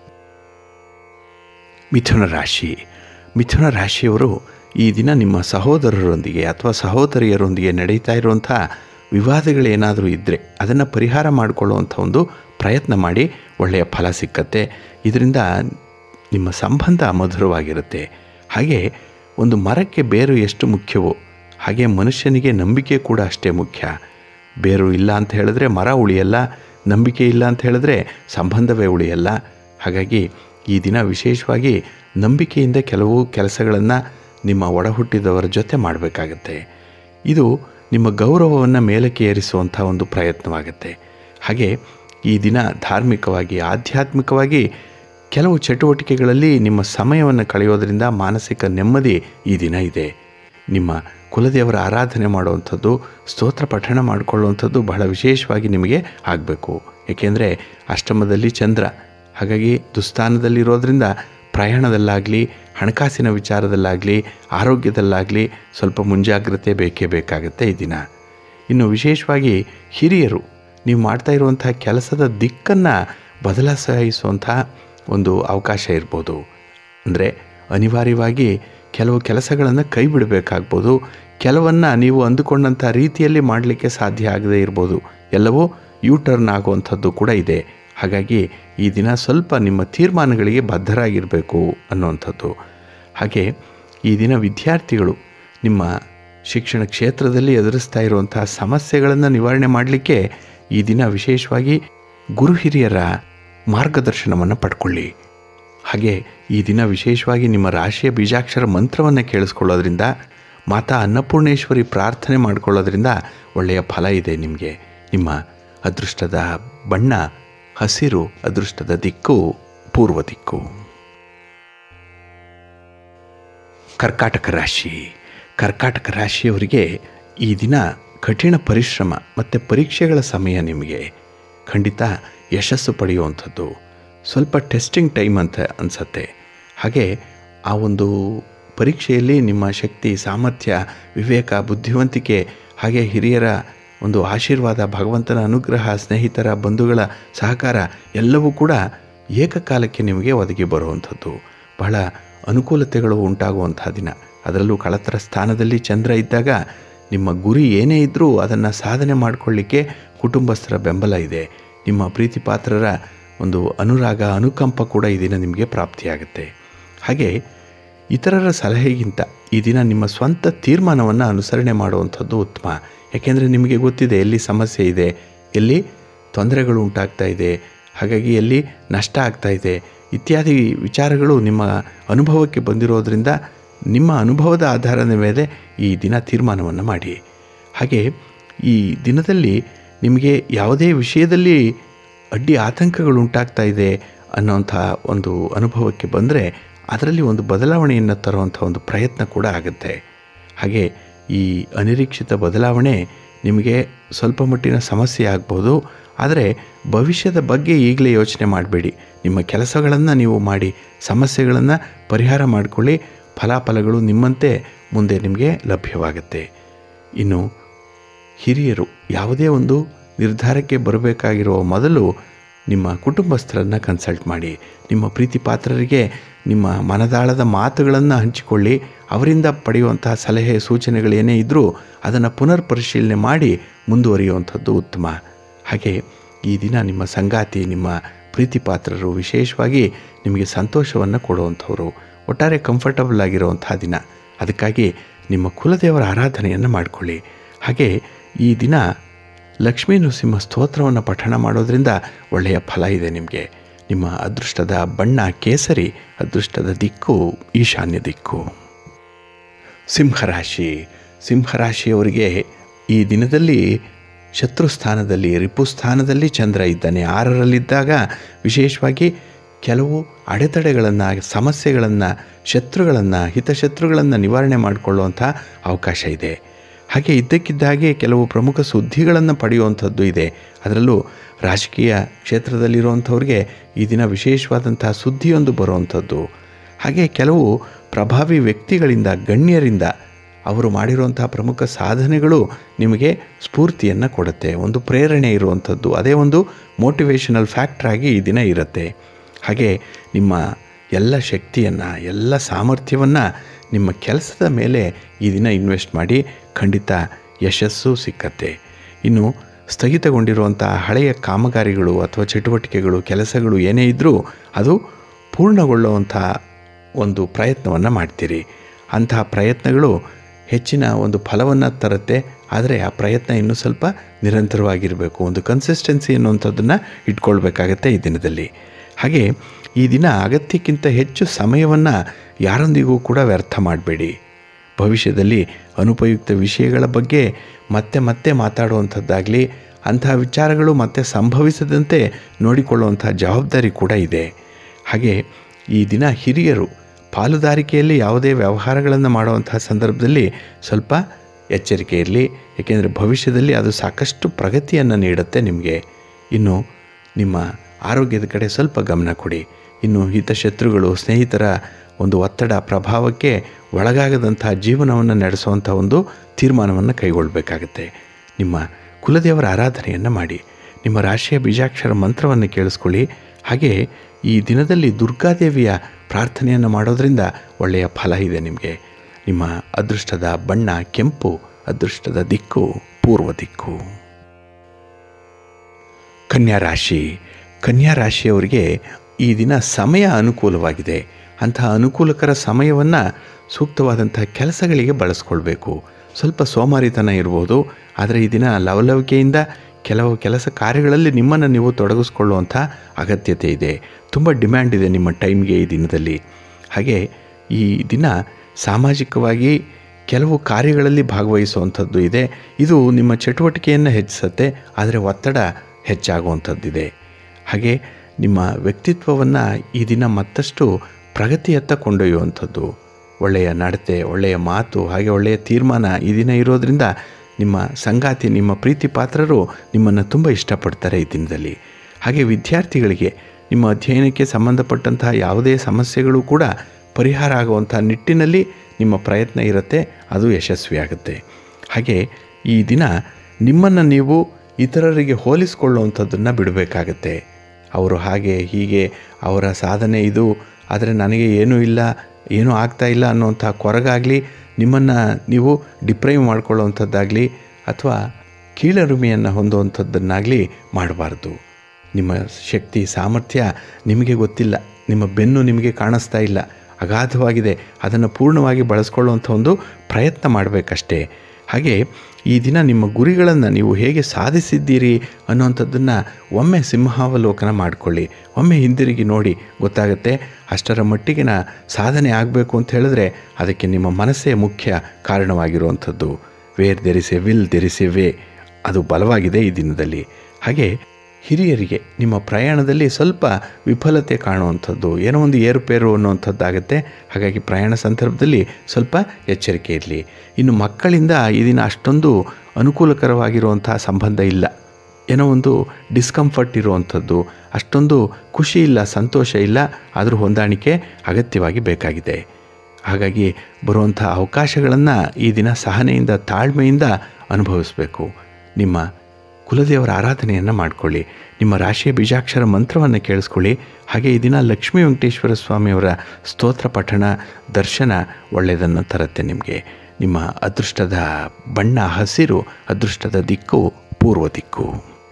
ಮಿಥುನ ರಾಶಿ. ಮಿಥುನ ರಾಶಿಯವರು ಈ ದಿನ ನಿಮ್ಮ ಸಹೋದರರೊಂದಿಗೆ ಅಥವಾ ಸಹೋದರಿಯರೊಂದಿಗೆ ನಡೀತಾ ಇರುವಂಥ ವಿವಾದಗಳೇನಾದರೂ ಇದ್ದರೆ ಅದನ್ನು ಪರಿಹಾರ ಮಾಡಿಕೊಳ್ಳುವಂಥ ಒಂದು ಪ್ರಯತ್ನ ಮಾಡಿ, ಒಳ್ಳೆಯ ಫಲ ಸಿಕ್ಕತ್ತೆ. ಇದರಿಂದ ನಿಮ್ಮ ಸಂಬಂಧ ಮಧುರವಾಗಿರುತ್ತೆ. ಹಾಗೆ ಒಂದು ಮರಕ್ಕೆ ಬೇರು ಎಷ್ಟು ಮುಖ್ಯವೋ ಹಾಗೆ ಮನುಷ್ಯನಿಗೆ ನಂಬಿಕೆ ಕೂಡ ಅಷ್ಟೇ ಮುಖ್ಯ. ಬೇರು ಇಲ್ಲ ಅಂತ ಹೇಳಿದ್ರೆ ಮರ ಉಳಿಯಲ್ಲ, ನಂಬಿಕೆ ಇಲ್ಲ ಅಂತ ಹೇಳಿದ್ರೆ ಸಂಬಂಧವೇ ಉಳಿಯಲ್ಲ. ಹಾಗಾಗಿ ಈ ದಿನ ವಿಶೇಷವಾಗಿ ನಂಬಿಕೆಯಿಂದ ಕೆಲವು ಕೆಲಸಗಳನ್ನು ನಿಮ್ಮ ಒಡಹುಟ್ಟಿದವರ ಜೊತೆ ಮಾಡಬೇಕಾಗತ್ತೆ. ಇದು ನಿಮ್ಮ ಗೌರವವನ್ನು ಮೇಲಕ್ಕೆ ಏರಿಸುವಂಥ ಒಂದು ಪ್ರಯತ್ನವಾಗುತ್ತೆ. ಹಾಗೆ ಈ ದಿನ ಧಾರ್ಮಿಕವಾಗಿ ಆಧ್ಯಾತ್ಮಿಕವಾಗಿ ಕೆಲವು ಚಟುವಟಿಕೆಗಳಲ್ಲಿ ನಿಮ್ಮ ಸಮಯವನ್ನು ಕಳೆಯೋದರಿಂದ ಮಾನಸಿಕ ನೆಮ್ಮದಿ ಈ ದಿನ ಇದೆ. ನಿಮ್ಮ ಕುಲದೇವರ ಆರಾಧನೆ ಮಾಡುವಂಥದ್ದು, ಸ್ತೋತ್ರ ಪಠಣ ಮಾಡಿಕೊಳ್ಳುವಂಥದ್ದು ಬಹಳ ವಿಶೇಷವಾಗಿ ನಿಮಗೆ ಆಗಬೇಕು. ಏಕೆಂದರೆ ಅಷ್ಟಮದಲ್ಲಿ ಚಂದ್ರ, ಹಾಗಾಗಿ ದುಸ್ಥಾನದಲ್ಲಿರೋದ್ರಿಂದ ಪ್ರಯಾಣದಲ್ಲಾಗಲಿ, ಹಣಕಾಸಿನ ವಿಚಾರದಲ್ಲಾಗಲಿ, ಆರೋಗ್ಯದಲ್ಲಾಗಲಿ ಸ್ವಲ್ಪ ಮುಂಜಾಗ್ರತೆ ಬೇಕೇ ಬೇಕಾಗುತ್ತೆ ಈ ದಿನ. ಇನ್ನು ವಿಶೇಷವಾಗಿ ಹಿರಿಯರು ನೀವು ಮಾಡ್ತಾ ಇರುವಂಥ ಕೆಲಸದ ದಿಕ್ಕನ್ನು ಬದಲಾಯಿಸುವಂಥ ಒಂದು ಅವಕಾಶ ಇರ್ಬೋದು. ಅಂದರೆ ಅನಿವಾರ್ಯವಾಗಿ ಕೆಲವು ಕೆಲಸಗಳನ್ನು ಕೈ ಬಿಡಬೇಕಾಗ್ಬೋದು, ಕೆಲವನ್ನು ನೀವು ಅಂದುಕೊಂಡಂಥ ರೀತಿಯಲ್ಲಿ ಮಾಡಲಿಕ್ಕೆ ಸಾಧ್ಯ ಆಗದೇ ಇರ್ಬೋದು. ಎಲ್ಲವೂ ಯೂ ಟರ್ನ್ ಆಗುವಂಥದ್ದು ಕೂಡ ಇದೆ. ಹಾಗಾಗಿ ಈ ದಿನ ಸ್ವಲ್ಪ ನಿಮ್ಮ ತೀರ್ಮಾನಗಳಿಗೆ ಬದ್ಧರಾಗಿರಬೇಕು ಅನ್ನುವಂಥದ್ದು. ಹಾಗೆ ಈ ದಿನ ವಿದ್ಯಾರ್ಥಿಗಳು ನಿಮ್ಮ ಶಿಕ್ಷಣ ಕ್ಷೇತ್ರದಲ್ಲಿ ಎದುರಿಸ್ತಾ ಇರುವಂತಹ ಸಮಸ್ಯೆಗಳನ್ನು ನಿವಾರಣೆ ಮಾಡಲಿಕ್ಕೆ ಈ ದಿನ ವಿಶೇಷವಾಗಿ ಗುರು ಹಿರಿಯರ ಮಾರ್ಗದರ್ಶನವನ್ನು ಪಡ್ಕೊಳ್ಳಿ. ಹಾಗೆ ಈ ದಿನ ವಿಶೇಷವಾಗಿ ನಿಮ್ಮ ರಾಶಿಯ ಬೀಜಾಕ್ಷರ ಮಂತ್ರವನ್ನು ಕೇಳಿಸ್ಕೊಳ್ಳೋದ್ರಿಂದ, ಮಾತಾ ಅನ್ನಪೂರ್ಣೇಶ್ವರಿ ಪ್ರಾರ್ಥನೆ ಮಾಡಿಕೊಳ್ಳೋದ್ರಿಂದ ಒಳ್ಳೆಯ ಫಲ ಇದೆ ನಿಮಗೆ. ನಿಮ್ಮ ಅದೃಷ್ಟದ ಬಣ್ಣ ಹಸಿರು, ಅದೃಷ್ಟದ ದಿಕ್ಕು ಪೂರ್ವ ದಿಕ್ಕು. ಕರ್ಕಾಟಕ ರಾಶಿ. ಕರ್ಕಾಟಕ ರಾಶಿಯವರಿಗೆ ಈ ದಿನ ಕಠಿಣ ಪರಿಶ್ರಮ ಮತ್ತು ಪರೀಕ್ಷೆಗಳ ಸಮಯ. ನಿಮಗೆ ಖಂಡಿತ ಯಶಸ್ಸು ಪಡೆಯುವಂಥದ್ದು. ಸ್ವಲ್ಪ ಟೆಸ್ಟಿಂಗ್ ಟೈಮ್ ಅಂತ ಅನಿಸತ್ತೆ. ಹಾಗೆ ಆ ಒಂದು ಪರೀಕ್ಷೆಯಲ್ಲಿ ನಿಮ್ಮ ಶಕ್ತಿ, ಸಾಮರ್ಥ್ಯ, ವಿವೇಕ, ಬುದ್ಧಿವಂತಿಕೆ, ಹಾಗೆ ಹಿರಿಯರ ಒಂದು ಆಶೀರ್ವಾದ, ಭಗವಂತನ ಅನುಗ್ರಹ, ಸ್ನೇಹಿತರ, ಬಂಧುಗಳ ಸಹಕಾರ ಎಲ್ಲವೂ ಕೂಡ ಏಕಕಾಲಕ್ಕೆ ನಿಮಗೆ ಒದಗಿ ಬರುವಂಥದ್ದು. ಬಹಳ ಅನುಕೂಲತೆಗಳು ಉಂಟಾಗುವಂಥ ದಿನ. ಅದರಲ್ಲೂ ಕಳತರ ಸ್ಥಾನದಲ್ಲಿ ಚಂದ್ರ ಇದ್ದಾಗ ನಿಮ್ಮ ಗುರಿ ಏನೇ ಇದ್ದರೂ ಅದನ್ನು ಸಾಧನೆ ಮಾಡಿಕೊಳ್ಳಿಕ್ಕೆ ಕುಟುಂಬಸ್ಥರ ಬೆಂಬಲ ಇದೆ. ನಿಮ್ಮ ಪ್ರೀತಿ ಪಾತ್ರರ ಒಂದು ಅನುರಾಗ, ಅನುಕಂಪ ಕೂಡ ಈ ದಿನ ನಿಮಗೆ ಪ್ರಾಪ್ತಿಯಾಗುತ್ತೆ. ಹಾಗೆ ಇತರರ ಸಲಹೆಗಿಂತ ಈ ದಿನ ನಿಮ್ಮ ಸ್ವಂತ ತೀರ್ಮಾನವನ್ನು ಅನುಸರಣೆ ಮಾಡುವಂಥದ್ದು ಉತ್ತಮ. ಯಾಕೆಂದರೆ ನಿಮಗೆ ಗೊತ್ತಿದೆ ಎಲ್ಲಿ ಸಮಸ್ಯೆ ಇದೆ, ಎಲ್ಲಿ ತೊಂದರೆಗಳು ಉಂಟಾಗ್ತಾ ಇದೆ, ಹಾಗಾಗಿ ಎಲ್ಲಿ ನಷ್ಟ ಆಗ್ತಾ ಇದೆ ಇತ್ಯಾದಿ ವಿಚಾರಗಳು ನಿಮ್ಮ ಅನುಭವಕ್ಕೆ ಬಂದಿರೋದ್ರಿಂದ ನಿಮ್ಮ ಅನುಭವದ ಆಧಾರದ ಮೇಲೆ ಈ ದಿನ ತೀರ್ಮಾನವನ್ನು ಮಾಡಿ. ಹಾಗೆ ಈ ದಿನದಲ್ಲಿ ನಿಮಗೆ ಯಾವುದೇ ವಿಷಯದಲ್ಲಿ ಅಡ್ಡಿ ಆತಂಕಗಳು ಉಂಟಾಗ್ತಾ ಇದೆ ಅನ್ನೋಂಥ ಒಂದು ಅನುಭವಕ್ಕೆ ಬಂದರೆ ಅದರಲ್ಲಿ ಒಂದು ಬದಲಾವಣೆಯನ್ನು ತರುವಂಥ ಒಂದು ಪ್ರಯತ್ನ ಕೂಡ ಆಗುತ್ತೆ. ಹಾಗೆ ಈ ಅನಿರೀಕ್ಷಿತ ಬದಲಾವಣೆ ನಿಮಗೆ ಸ್ವಲ್ಪ ಮಟ್ಟಿನ ಸಮಸ್ಯೆ ಆಗ್ಬೋದು. ಆದರೆ ಭವಿಷ್ಯದ ಬಗ್ಗೆ ಈಗಲೇ ಯೋಚನೆ ಮಾಡಬೇಡಿ. ನಿಮ್ಮ ಕೆಲಸಗಳನ್ನು ನೀವು ಮಾಡಿ ಸಮಸ್ಯೆಗಳನ್ನು ಪರಿಹಾರ ಮಾಡಿಕೊಳ್ಳಿ. ಫಲಾಫಲಗಳು ನಿಮ್ಮಂತೆ ಮುಂದೆ ನಿಮಗೆ ಲಭ್ಯವಾಗುತ್ತೆ. ಇನ್ನು ಹಿರಿಯರು ಯಾವುದೇ ಒಂದು ನಿರ್ಧಾರಕ್ಕೆ ಬರಬೇಕಾಗಿರುವ ಮೊದಲು ನಿಮ್ಮ ಕುಟುಂಬಸ್ಥರನ್ನು ಕನ್ಸಲ್ಟ್ ಮಾಡಿ. ನಿಮ್ಮ ಪ್ರೀತಿ ಪಾತ್ರರಿಗೆ ನಿಮ್ಮ ಮನದಾಳದ ಮಾತುಗಳನ್ನು ಹಂಚಿಕೊಳ್ಳಿ. ಅವರಿಂದ ಪಡೆಯುವಂತಹ ಸಲಹೆ ಸೂಚನೆಗಳೇನೇ ಇದ್ದರೂ ಅದನ್ನು ಪುನರ್ ಪರಿಶೀಲನೆ ಮಾಡಿ ಮುಂದುವರಿಯುವಂಥದ್ದು ಉತ್ತಮ. ಹಾಗೆ ಈ ದಿನ ನಿಮ್ಮ ಸಂಗಾತಿ, ನಿಮ್ಮ ಪ್ರೀತಿ ಪಾತ್ರರು ವಿಶೇಷವಾಗಿ ನಿಮಗೆ ಸಂತೋಷವನ್ನು ಕೊಡುವಂಥವ್ರು, ಒಟ್ಟಾರೆ ಕಂಫರ್ಟಬಲ್ ಆಗಿರುವಂಥ ದಿನ. ಅದಕ್ಕಾಗಿ ನಿಮ್ಮ ಕುಲದೇವರ ಆರಾಧನೆಯನ್ನು ಮಾಡಿಕೊಳ್ಳಿ. ಹಾಗೆ ಈ ದಿನ ಲಕ್ಷ್ಮೀ ನೃಸಿಂಹ ಸ್ತೋತ್ರವನ್ನು ಪಠಣ ಮಾಡೋದ್ರಿಂದ ಒಳ್ಳೆಯ ಫಲ ಇದೆ ನಿಮಗೆ. ನಿಮ್ಮ ಅದೃಷ್ಟದ ಬಣ್ಣ ಕೇಸರಿ, ಅದೃಷ್ಟದ ದಿಕ್ಕು ಈಶಾನ್ಯ ದಿಕ್ಕು. ಸಿಂಹರಾಶಿ. ಸಿಂಹರಾಶಿಯವರಿಗೆ ಈ ದಿನದಲ್ಲಿ ಶತ್ರುಸ್ಥಾನದಲ್ಲಿ, ರಿಪುಸ್ಥಾನದಲ್ಲಿ ಚಂದ್ರ ಇದ್ದಾನೆ. 6ರಲ್ಲಿದ್ದಾಗ ವಿಶೇಷವಾಗಿ ಕೆಲವು ಅಡೆತಡೆಗಳನ್ನು, ಸಮಸ್ಯೆಗಳನ್ನು, ಶತ್ರುಗಳನ್ನು, ಹಿತಶತ್ರುಗಳನ್ನು ನಿವಾರಣೆ ಮಾಡಿಕೊಳ್ಳುವಂಥ ಅವಕಾಶ ಇದೆ. ಹಾಗೆ ಇದ್ದಕ್ಕಿದ್ದಾಗೆ ಕೆಲವು ಪ್ರಮುಖ ಸುದ್ದಿಗಳನ್ನು ಪಡೆಯುವಂಥದ್ದು ಇದೆ. ಅದರಲ್ಲೂ ರಾಜಕೀಯ ಕ್ಷೇತ್ರದಲ್ಲಿರುವಂಥವ್ರಿಗೆ ಈ ದಿನ ವಿಶೇಷವಾದಂಥ ಸುದ್ದಿಯೊಂದು ಬರುವಂಥದ್ದು. ಹಾಗೆ ಕೆಲವು ಪ್ರಭಾವಿ ವ್ಯಕ್ತಿಗಳಿಂದ, ಗಣ್ಯರಿಂದ ಅವರು ಮಾಡಿರುವಂಥ ಪ್ರಮುಖ ಸಾಧನೆಗಳು ನಿಮಗೆ ಸ್ಫೂರ್ತಿಯನ್ನು ಕೊಡುತ್ತೆ. ಒಂದು ಪ್ರೇರಣೆ ಇರುವಂಥದ್ದು, ಅದೇ ಒಂದು ಮೋಟಿವೇಶನಲ್ ಫ್ಯಾಕ್ಟ್ರಾಗಿ ಈ ದಿನ ಇರುತ್ತೆ. ಹಾಗೆ ನಿಮ್ಮ ಎಲ್ಲ ಶಕ್ತಿಯನ್ನು, ಎಲ್ಲ ಸಾಮರ್ಥ್ಯವನ್ನು ನಿಮ್ಮ ಕೆಲಸದ ಮೇಲೆ ಈ ದಿನ ಇನ್ವೆಸ್ಟ್ ಮಾಡಿ. ಖಂಡಿತ ಯಶಸ್ಸು ಸಿಕ್ಕತ್ತೆ. ಇನ್ನು ಸ್ಥಗಿತಗೊಂಡಿರುವಂಥ ಹಳೆಯ ಕಾಮಗಾರಿಗಳು ಅಥವಾ ಚಟುವಟಿಕೆಗಳು, ಕೆಲಸಗಳು ಏನೇ ಇದ್ದರೂ ಅದು ಪೂರ್ಣಗೊಳ್ಳುವಂಥ ಒಂದು ಪ್ರಯತ್ನವನ್ನು ಮಾಡ್ತೀರಿ. ಅಂತಹ ಪ್ರಯತ್ನಗಳು ಹೆಚ್ಚಿನ ಒಂದು ಫಲವನ್ನು ತರುತ್ತೆ. ಆದರೆ ಆ ಪ್ರಯತ್ನ ಇನ್ನೂ ಸ್ವಲ್ಪ ನಿರಂತರವಾಗಿರಬೇಕು. ಒಂದು ಕನ್ಸಿಸ್ಟೆನ್ಸಿ ಅನ್ನುವಂಥದ್ದನ್ನು ಇಟ್ಕೊಳ್ಬೇಕಾಗತ್ತೆ ಈ ದಿನದಲ್ಲಿ. ಹಾಗೆ ಈ ದಿನ ಅಗತ್ಯಕ್ಕಿಂತ ಹೆಚ್ಚು ಸಮಯವನ್ನು ಯಾರೊಂದಿಗೂ ಕೂಡ ವ್ಯರ್ಥ ಮಾಡಬೇಡಿ. ಭವಿಷ್ಯದಲ್ಲಿ ಅನುಪಯುಕ್ತ ವಿಷಯಗಳ ಬಗ್ಗೆ ಮತ್ತೆ ಮತ್ತೆ ಮಾತಾಡುವಂಥದ್ದಾಗಲಿ, ಅಂತಹ ವಿಚಾರಗಳು ಮತ್ತೆ ಸಂಭವಿಸದಂತೆ ನೋಡಿಕೊಳ್ಳುವಂಥ ಜವಾಬ್ದಾರಿ ಕೂಡ ಇದೆ. ಹಾಗೆ ಈ ದಿನ ಹಿರಿಯರು ಪಾಲುದಾರಿಕೆಯಲ್ಲಿ ಯಾವುದೇ ವ್ಯವಹಾರಗಳನ್ನು ಮಾಡುವಂತಹ ಸಂದರ್ಭದಲ್ಲಿ ಸ್ವಲ್ಪ ಎಚ್ಚರಿಕೆ ಇರಲಿ. ಏಕೆಂದರೆ ಭವಿಷ್ಯದಲ್ಲಿ ಅದು ಸಾಕಷ್ಟು ಪ್ರಗತಿಯನ್ನು ನೀಡುತ್ತೆ ನಿಮಗೆ. ಇನ್ನು ನಿಮ್ಮ ಆರೋಗ್ಯದ ಕಡೆ ಸ್ವಲ್ಪ ಗಮನ ಕೊಡಿ. ಇನ್ನು ಹಿತಶತ್ರುಗಳು, ಸ್ನೇಹಿತರ ಒಂದು ಒತ್ತಡ ಪ್ರಭಾವಕ್ಕೆ ಒಳಗಾಗದಂಥ ಜೀವನವನ್ನು ನಡೆಸುವಂಥ ಒಂದು ತೀರ್ಮಾನವನ್ನು ಕೈಗೊಳ್ಳಬೇಕಾಗತ್ತೆ. ನಿಮ್ಮ ಕುಲದೇವರ ಆರಾಧನೆಯನ್ನು ಮಾಡಿ. ನಿಮ್ಮ ರಾಶಿಯ ಬೀಜಾಕ್ಷರ ಮಂತ್ರವನ್ನು ಕೇಳಿಸ್ಕೊಳ್ಳಿ. ಹಾಗೆ ಈ ದಿನದಲ್ಲಿ ದುರ್ಗಾದೇವಿಯ ಪ್ರಾರ್ಥನೆಯನ್ನು ಮಾಡೋದರಿಂದ ಒಳ್ಳೆಯ ಫಲ ಇದೆ ನಿಮಗೆ. ನಿಮ್ಮ ಅದೃಷ್ಟದ ಬಣ್ಣ ಕೆಂಪು, ಅದೃಷ್ಟದ ದಿಕ್ಕು ಪೂರ್ವ ದಿಕ್ಕು. ಕನ್ಯಾ ರಾಶಿ. ಕನ್ಯಾ ರಾಶಿಯವರಿಗೆ ಈ ದಿನ ಸಮಯ ಅನುಕೂಲವಾಗಿದೆ. ಅಂತಹ ಅನುಕೂಲಕರ ಸಮಯವನ್ನು ಸೂಕ್ತವಾದಂಥ ಕೆಲಸಗಳಿಗೆ ಬಳಸ್ಕೊಳ್ಬೇಕು. ಸ್ವಲ್ಪ ಸೋಮಾರಿತನ ಇರ್ಬೋದು. ಆದರೆ ಈ ದಿನ ಲವಲವಿಕೆಯಿಂದ ಕೆಲವು ಕೆಲಸ ಕಾರ್ಯಗಳಲ್ಲಿ ನಿಮ್ಮನ್ನು ನೀವು ತೊಡಗಿಸ್ಕೊಳ್ಳುವಂಥ ಅಗತ್ಯತೆ ಇದೆ. ತುಂಬ ಡಿಮ್ಯಾಂಡ್ ಇದೆ ನಿಮ್ಮ ಟೈಮ್ಗೆ ಈ ದಿನದಲ್ಲಿ. ಹಾಗೆ ಈ ದಿನ ಸಾಮಾಜಿಕವಾಗಿ ಕೆಲವು ಕಾರ್ಯಗಳಲ್ಲಿ ಭಾಗವಹಿಸುವಂಥದ್ದು ಇದೆ. ಇದು ನಿಮ್ಮ ಚಟುವಟಿಕೆಯನ್ನು ಹೆಚ್ಚಿಸುತ್ತೆ, ಆದರೆ ಒತ್ತಡ ಹೆಚ್ಚಾಗುವಂಥದ್ದಿದೆ. ಹಾಗೆ ನಿಮ್ಮ ವ್ಯಕ್ತಿತ್ವವನ್ನು ಈ ದಿನ ಮತ್ತಷ್ಟು ಪ್ರಗತಿಯತ್ತ ಕೊಂಡೊಯ್ಯುವಂಥದ್ದು, ಒಳ್ಳೆಯ ನಡತೆ, ಒಳ್ಳೆಯ ಮಾತು, ಹಾಗೆ ಒಳ್ಳೆಯ ತೀರ್ಮಾನ ಈ ದಿನ ಇರೋದರಿಂದ ನಿಮ್ಮ ಸಂಗಾತಿ, ನಿಮ್ಮ ಪ್ರೀತಿ ಪಾತ್ರರು ನಿಮ್ಮನ್ನು ತುಂಬ ಇಷ್ಟಪಡ್ತಾರೆ ಈ ದಿನದಲ್ಲಿ. ಹಾಗೆ ವಿದ್ಯಾರ್ಥಿಗಳಿಗೆ ನಿಮ್ಮ ಅಧ್ಯಯನಕ್ಕೆ ಸಂಬಂಧಪಟ್ಟಂತಹ ಯಾವುದೇ ಸಮಸ್ಯೆಗಳು ಕೂಡ ಪರಿಹಾರ ಆಗುವಂಥ ನಿಟ್ಟಿನಲ್ಲಿ ನಿಮ್ಮ ಪ್ರಯತ್ನ ಇರುತ್ತೆ, ಅದು ಯಶಸ್ವಿಯಾಗುತ್ತೆ. ಹಾಗೆ ಈ ದಿನ ನಿಮ್ಮನ್ನು ನೀವು ಇತರರಿಗೆ ಹೋಲಿಸಿಕೊಳ್ಳುವಂಥದ್ದನ್ನು ಬಿಡಬೇಕಾಗತ್ತೆ. ಅವರು ಹಾಗೆ ಹೀಗೆ, ಅವರ ಸಾಧನೆ ಇದು, ಆದರೆ ನನಗೆ ಏನೂ ಇಲ್ಲ, ಏನೂ ಆಗ್ತಾ ಇಲ್ಲ ಅನ್ನೋಂಥ ಕೊರಗಾಗಲಿ, ನಿಮ್ಮನ್ನು ನೀವು ಡಿಪ್ರೈವ್ ಮಾಡ್ಕೊಳ್ಳುವಂಥದ್ದಾಗಲಿ ಅಥವಾ ಕೀಳರಿಮೆಯನ್ನು ಹೊಂದುವಂಥದ್ದನ್ನಾಗಲಿ ಮಾಡಬಾರ್ದು. ನಿಮ್ಮ ಶಕ್ತಿ ಸಾಮರ್ಥ್ಯ ನಿಮಗೆ ಗೊತ್ತಿಲ್ಲ, ನಿಮ್ಮ ಬೆನ್ನು ನಿಮಗೆ ಕಾಣಿಸ್ತಾ ಇಲ್ಲ, ಅಗಾಧವಾಗಿದೆ. ಅದನ್ನು ಪೂರ್ಣವಾಗಿ ಬಳಸ್ಕೊಳ್ಳುವಂಥ ಒಂದು ಪ್ರಯತ್ನ ಮಾಡಬೇಕಷ್ಟೇ. ಹಾಗೆ ಈ ದಿನ ನಿಮ್ಮ ಗುರಿಗಳನ್ನು ನೀವು ಹೇಗೆ ಸಾಧಿಸಿದ್ದೀರಿ ಅನ್ನೋವಂಥದ್ದನ್ನು ಒಮ್ಮೆ ಸಿಂಹಾವಲೋಕನ ಮಾಡಿಕೊಳ್ಳಿ. ಒಮ್ಮೆ ಹಿಂದಿರುಗಿ ನೋಡಿ, ಗೊತ್ತಾಗುತ್ತೆ ಅಷ್ಟರ ಮಟ್ಟಿಗಿನ ಸಾಧನೆ ಆಗಬೇಕು ಅಂತ ಹೇಳಿದ್ರೆ ಅದಕ್ಕೆ ನಿಮ್ಮ ಮನಸ್ಸೇ ಮುಖ್ಯ ಕಾರಣವಾಗಿರುವಂಥದ್ದು. Where there is a will there is a way, ಅದು ಬಲವಾಗಿದೆ ಈ ದಿನದಲ್ಲಿ. ಹಾಗೆ ಹಿರಿಯರಿಗೆ ನಿಮ್ಮ ಪ್ರಯಾಣದಲ್ಲಿ ಸ್ವಲ್ಪ ವಿಫಲತೆ ಕಾಣುವಂಥದ್ದು, ಏನೋ ಒಂದು ಏರುಪೇರು ಅನ್ನುವಂಥದ್ದಾಗುತ್ತೆ. ಹಾಗಾಗಿ ಪ್ರಯಾಣ ಸಂದರ್ಭದಲ್ಲಿ ಸ್ವಲ್ಪ ಎಚ್ಚರಿಕೆ ಇರಲಿ. ಇನ್ನು ಮಕ್ಕಳಿಂದ ಈ ದಿನ ಅಷ್ಟೊಂದು ಅನುಕೂಲಕರವಾಗಿರುವಂಥ ಸಂಬಂಧ ಇಲ್ಲ, ಏನೋ ಒಂದು ಡಿಸ್ಕಂಫರ್ಟ್ ಇರುವಂಥದ್ದು, ಅಷ್ಟೊಂದು ಖುಷಿ ಇಲ್ಲ, ಸಂತೋಷ ಇಲ್ಲ, ಆದರೂ ಹೊಂದಾಣಿಕೆ ಅಗತ್ಯವಾಗಿ ಬೇಕಾಗಿದೆ. ಹಾಗಾಗಿ ಬರುವಂಥ ಅವಕಾಶಗಳನ್ನು ಈ ದಿನ ಸಹನೆಯಿಂದ, ತಾಳ್ಮೆಯಿಂದ ಅನುಭವಿಸಬೇಕು. ನಿಮ್ಮ ಕುಲದೇವರ ಆರಾಧನೆಯನ್ನು ಮಾಡಿಕೊಳ್ಳಿ, ನಿಮ್ಮ ರಾಶಿಯ ಬೀಜಾಕ್ಷರ ಮಂತ್ರವನ್ನು ಕೇಳಿಸ್ಕೊಳ್ಳಿ. ಹಾಗೆ ಈ ದಿನ ಲಕ್ಷ್ಮೀ ವೆಂಕಟೇಶ್ವರ ಸ್ವಾಮಿಯವರ ಸ್ತೋತ್ರ ಪಠಣ, ದರ್ಶನ ಒಳ್ಳೆಯದನ್ನು ತರುತ್ತೆ ನಿಮಗೆ. ನಿಮ್ಮ ಅದೃಷ್ಟದ ಬಣ್ಣ ಹಸಿರು, ಅದೃಷ್ಟದ ದಿಕ್ಕು ಪೂರ್ವ ದಿಕ್ಕು.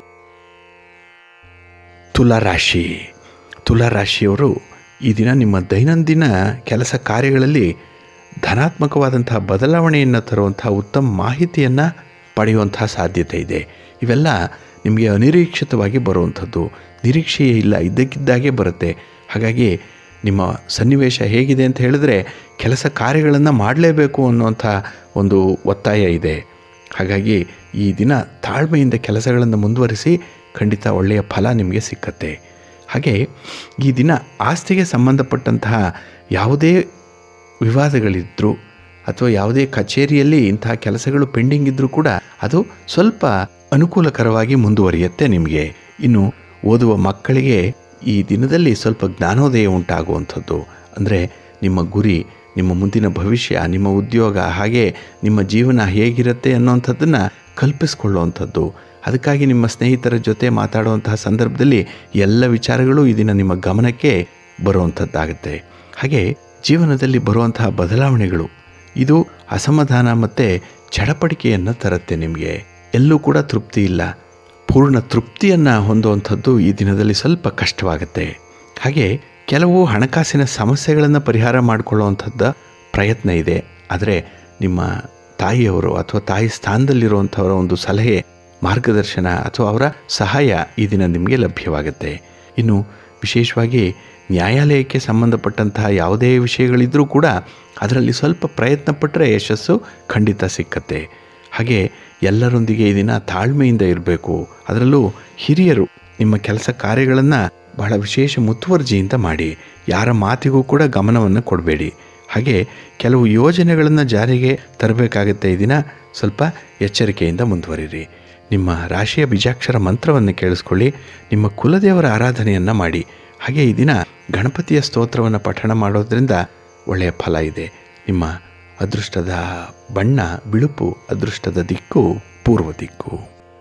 ತುಲಾರಾಶಿ. ತುಲಾರಾಶಿಯವರು ಈ ದಿನ ನಿಮ್ಮ ದೈನಂದಿನ ಕೆಲಸ ಕಾರ್ಯಗಳಲ್ಲಿ ಧನಾತ್ಮಕವಾದಂತಹ ಬದಲಾವಣೆಯನ್ನು ತರುವಂಥ ಉತ್ತಮ ಮಾಹಿತಿಯನ್ನು ಪಡೆಯುವಂತಹ ಸಾಧ್ಯತೆ ಇದೆ. ಇವೆಲ್ಲ ನಿಮಗೆ ಅನಿರೀಕ್ಷಿತವಾಗಿ ಬರುವಂಥದ್ದು, ನಿರೀಕ್ಷೆಯೇ ಇಲ್ಲ, ಇದ್ದಕ್ಕಿದ್ದಾಗೆ ಬರುತ್ತೆ. ಹಾಗಾಗಿ ನಿಮ್ಮ ಸನ್ನಿವೇಶ ಹೇಗಿದೆ ಅಂತ ಹೇಳಿದ್ರೆ ಕೆಲಸ ಕಾರ್ಯಗಳನ್ನು ಮಾಡಲೇಬೇಕು ಅನ್ನುವಂಥ ಒಂದು ಒತ್ತಾಯ ಇದೆ. ಹಾಗಾಗಿ ಈ ದಿನ ತಾಳ್ಮೆಯಿಂದ ಕೆಲಸಗಳನ್ನು ಮುಂದುವರಿಸಿ, ಖಂಡಿತ ಒಳ್ಳೆಯ ಫಲ ನಿಮಗೆ ಸಿಕ್ಕತ್ತೆ. ಹಾಗೆ ಈ ದಿನ ಆಸ್ತಿಗೆ ಸಂಬಂಧಪಟ್ಟಂತಹ ಯಾವುದೇ ವಿವಾದಗಳಿದ್ದರೂ ಅಥವಾ ಯಾವುದೇ ಕಚೇರಿಯಲ್ಲಿ ಇಂತಹ ಕೆಲಸಗಳು ಪೆಂಡಿಂಗ್ ಇದ್ದರೂ ಕೂಡ ಅದು ಸ್ವಲ್ಪ ಅನುಕೂಲಕರವಾಗಿ ಮುಂದುವರಿಯುತ್ತೆ ನಿಮಗೆ. ಇನ್ನು ಓದುವ ಮಕ್ಕಳಿಗೆ ಈ ದಿನದಲ್ಲಿ ಸ್ವಲ್ಪ ಜ್ಞಾನೋದಯ ಉಂಟಾಗುವಂಥದ್ದು, ಅಂದರೆ ನಿಮ್ಮ ಗುರಿ, ನಿಮ್ಮ ಮುಂದಿನ ಭವಿಷ್ಯ, ನಿಮ್ಮ ಉದ್ಯೋಗ, ಹಾಗೆ ನಿಮ್ಮ ಜೀವನ ಹೇಗಿರುತ್ತೆ ಅನ್ನೋವಂಥದ್ದನ್ನು ಕಲ್ಪಿಸ್ಕೊಳ್ಳುವಂಥದ್ದು. ಅದಕ್ಕಾಗಿ ನಿಮ್ಮ ಸ್ನೇಹಿತರ ಜೊತೆ ಮಾತಾಡುವಂತಹ ಸಂದರ್ಭದಲ್ಲಿ ಎಲ್ಲ ವಿಚಾರಗಳು ಈ ದಿನ ನಿಮ್ಮ ಗಮನಕ್ಕೆ ಬರುವಂಥದ್ದಾಗುತ್ತೆ. ಹಾಗೆ ಜೀವನದಲ್ಲಿ ಬರುವಂತಹ ಬದಲಾವಣೆಗಳು ಇದು ಅಸಮಾಧಾನ ಮತ್ತು ಚಡಪಡಿಕೆಯನ್ನು ತರುತ್ತೆ ನಿಮಗೆ. ಎಲ್ಲೂ ಕೂಡ ತೃಪ್ತಿ ಇಲ್ಲ, ಪೂರ್ಣ ತೃಪ್ತಿಯನ್ನು ಹೊಂದುವಂಥದ್ದು ಈ ದಿನದಲ್ಲಿ ಸ್ವಲ್ಪ ಕಷ್ಟವಾಗುತ್ತೆ. ಹಾಗೆ ಕೆಲವು ಹಣಕಾಸಿನ ಸಮಸ್ಯೆಗಳನ್ನು ಪರಿಹಾರ ಮಾಡಿಕೊಳ್ಳುವಂಥದ್ದು ಪ್ರಯತ್ನ ಇದೆ. ಆದರೆ ನಿಮ್ಮ ತಾಯಿಯವರು ಅಥವಾ ತಾಯಿ ಸ್ಥಾನದಲ್ಲಿರುವಂಥವರ ಒಂದು ಸಲಹೆ, ಮಾರ್ಗದರ್ಶನ ಅಥವಾ ಅವರ ಸಹಾಯ ಈ ದಿನ ನಿಮಗೆ ಲಭ್ಯವಾಗುತ್ತೆ. ಇನ್ನು ವಿಶೇಷವಾಗಿ ನ್ಯಾಯಾಲಯಕ್ಕೆ ಸಂಬಂಧಪಟ್ಟಂತಹ ಯಾವುದೇ ವಿಷಯಗಳಿದ್ದರೂ ಕೂಡ ಅದರಲ್ಲಿ ಸ್ವಲ್ಪ ಪ್ರಯತ್ನ ಪಟ್ಟರೆ ಯಶಸ್ಸು ಖಂಡಿತ ಸಿಕ್ಕತ್ತೆ. ಹಾಗೆ ಎಲ್ಲರೊಂದಿಗೆ ಈ ದಿನ ತಾಳ್ಮೆಯಿಂದ ಇರಬೇಕು. ಅದರಲ್ಲೂ ಹಿರಿಯರು ನಿಮ್ಮ ಕೆಲಸ ಕಾರ್ಯಗಳನ್ನು ಬಹಳ ವಿಶೇಷ ಮುತುವರ್ಜಿಯಿಂದ ಮಾಡಿ, ಯಾರ ಮಾತಿಗೂ ಕೂಡ ಗಮನವನ್ನು ಕೊಡಬೇಡಿ. ಹಾಗೆ ಕೆಲವು ಯೋಜನೆಗಳನ್ನು ಜಾರಿಗೆ ತರಬೇಕಾಗುತ್ತೆ. ಈ ದಿನ ಸ್ವಲ್ಪ ಎಚ್ಚರಿಕೆಯಿಂದ ಮುಂದುವರಿರಿ. ನಿಮ್ಮ ರಾಶಿಯ ಬೀಜಾಕ್ಷರ ಮಂತ್ರವನ್ನು ಕೇಳಿಸ್ಕೊಳ್ಳಿ, ನಿಮ್ಮ ಕುಲದೇವರ ಆರಾಧನೆಯನ್ನು ಮಾಡಿ. ಹಾಗೆ ಈ ದಿನ ಗಣಪತಿಯ ಸ್ತೋತ್ರವನ್ನು ಪಠಣ ಮಾಡೋದ್ರಿಂದ ಒಳ್ಳೆಯ ಫಲ ಇದೆ. ನಿಮ್ಮ ಅದೃಷ್ಟದ ಬಣ್ಣ ಬಿಳುಪು, ಅದೃಷ್ಟದ ದಿಕ್ಕು ಪೂರ್ವ ದಿಕ್ಕು.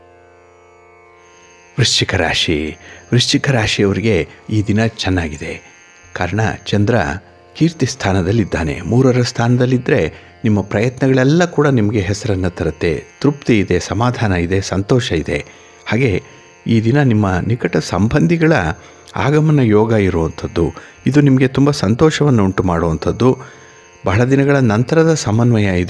ವೃಶ್ಚಿಕ ರಾಶಿ. ವೃಶ್ಚಿಕ ರಾಶಿಯವರಿಗೆ ಈ ದಿನ ಚೆನ್ನಾಗಿದೆ. ಕಾರಣ ಚಂದ್ರ ಕೀರ್ತಿ ಸ್ಥಾನದಲ್ಲಿದ್ದಾನೆ. 3ರ ಸ್ಥಾನದಲ್ಲಿದ್ದರೆ ನಿಮ್ಮ ಪ್ರಯತ್ನಗಳೆಲ್ಲ ಕೂಡ ನಿಮಗೆ ಹೆಸರನ್ನು ತರುತ್ತೆ. ತೃಪ್ತಿ ಇದೆ, ಸಮಾಧಾನ ಇದೆ, ಸಂತೋಷ ಇದೆ. ಹಾಗೆ ಈ ದಿನ ನಿಮ್ಮ ನಿಕಟ ಸಂಬಂಧಿಗಳ ಆಗಮನ ಯೋಗ ಇರುವಂಥದ್ದು, ಇದು ನಿಮಗೆ ತುಂಬ ಸಂತೋಷವನ್ನು ಉಂಟು ಮಾಡುವಂಥದ್ದು. ಬಹಳ ದಿನಗಳ ನಂತರದ ಸಮನ್ವಯ ಇದು.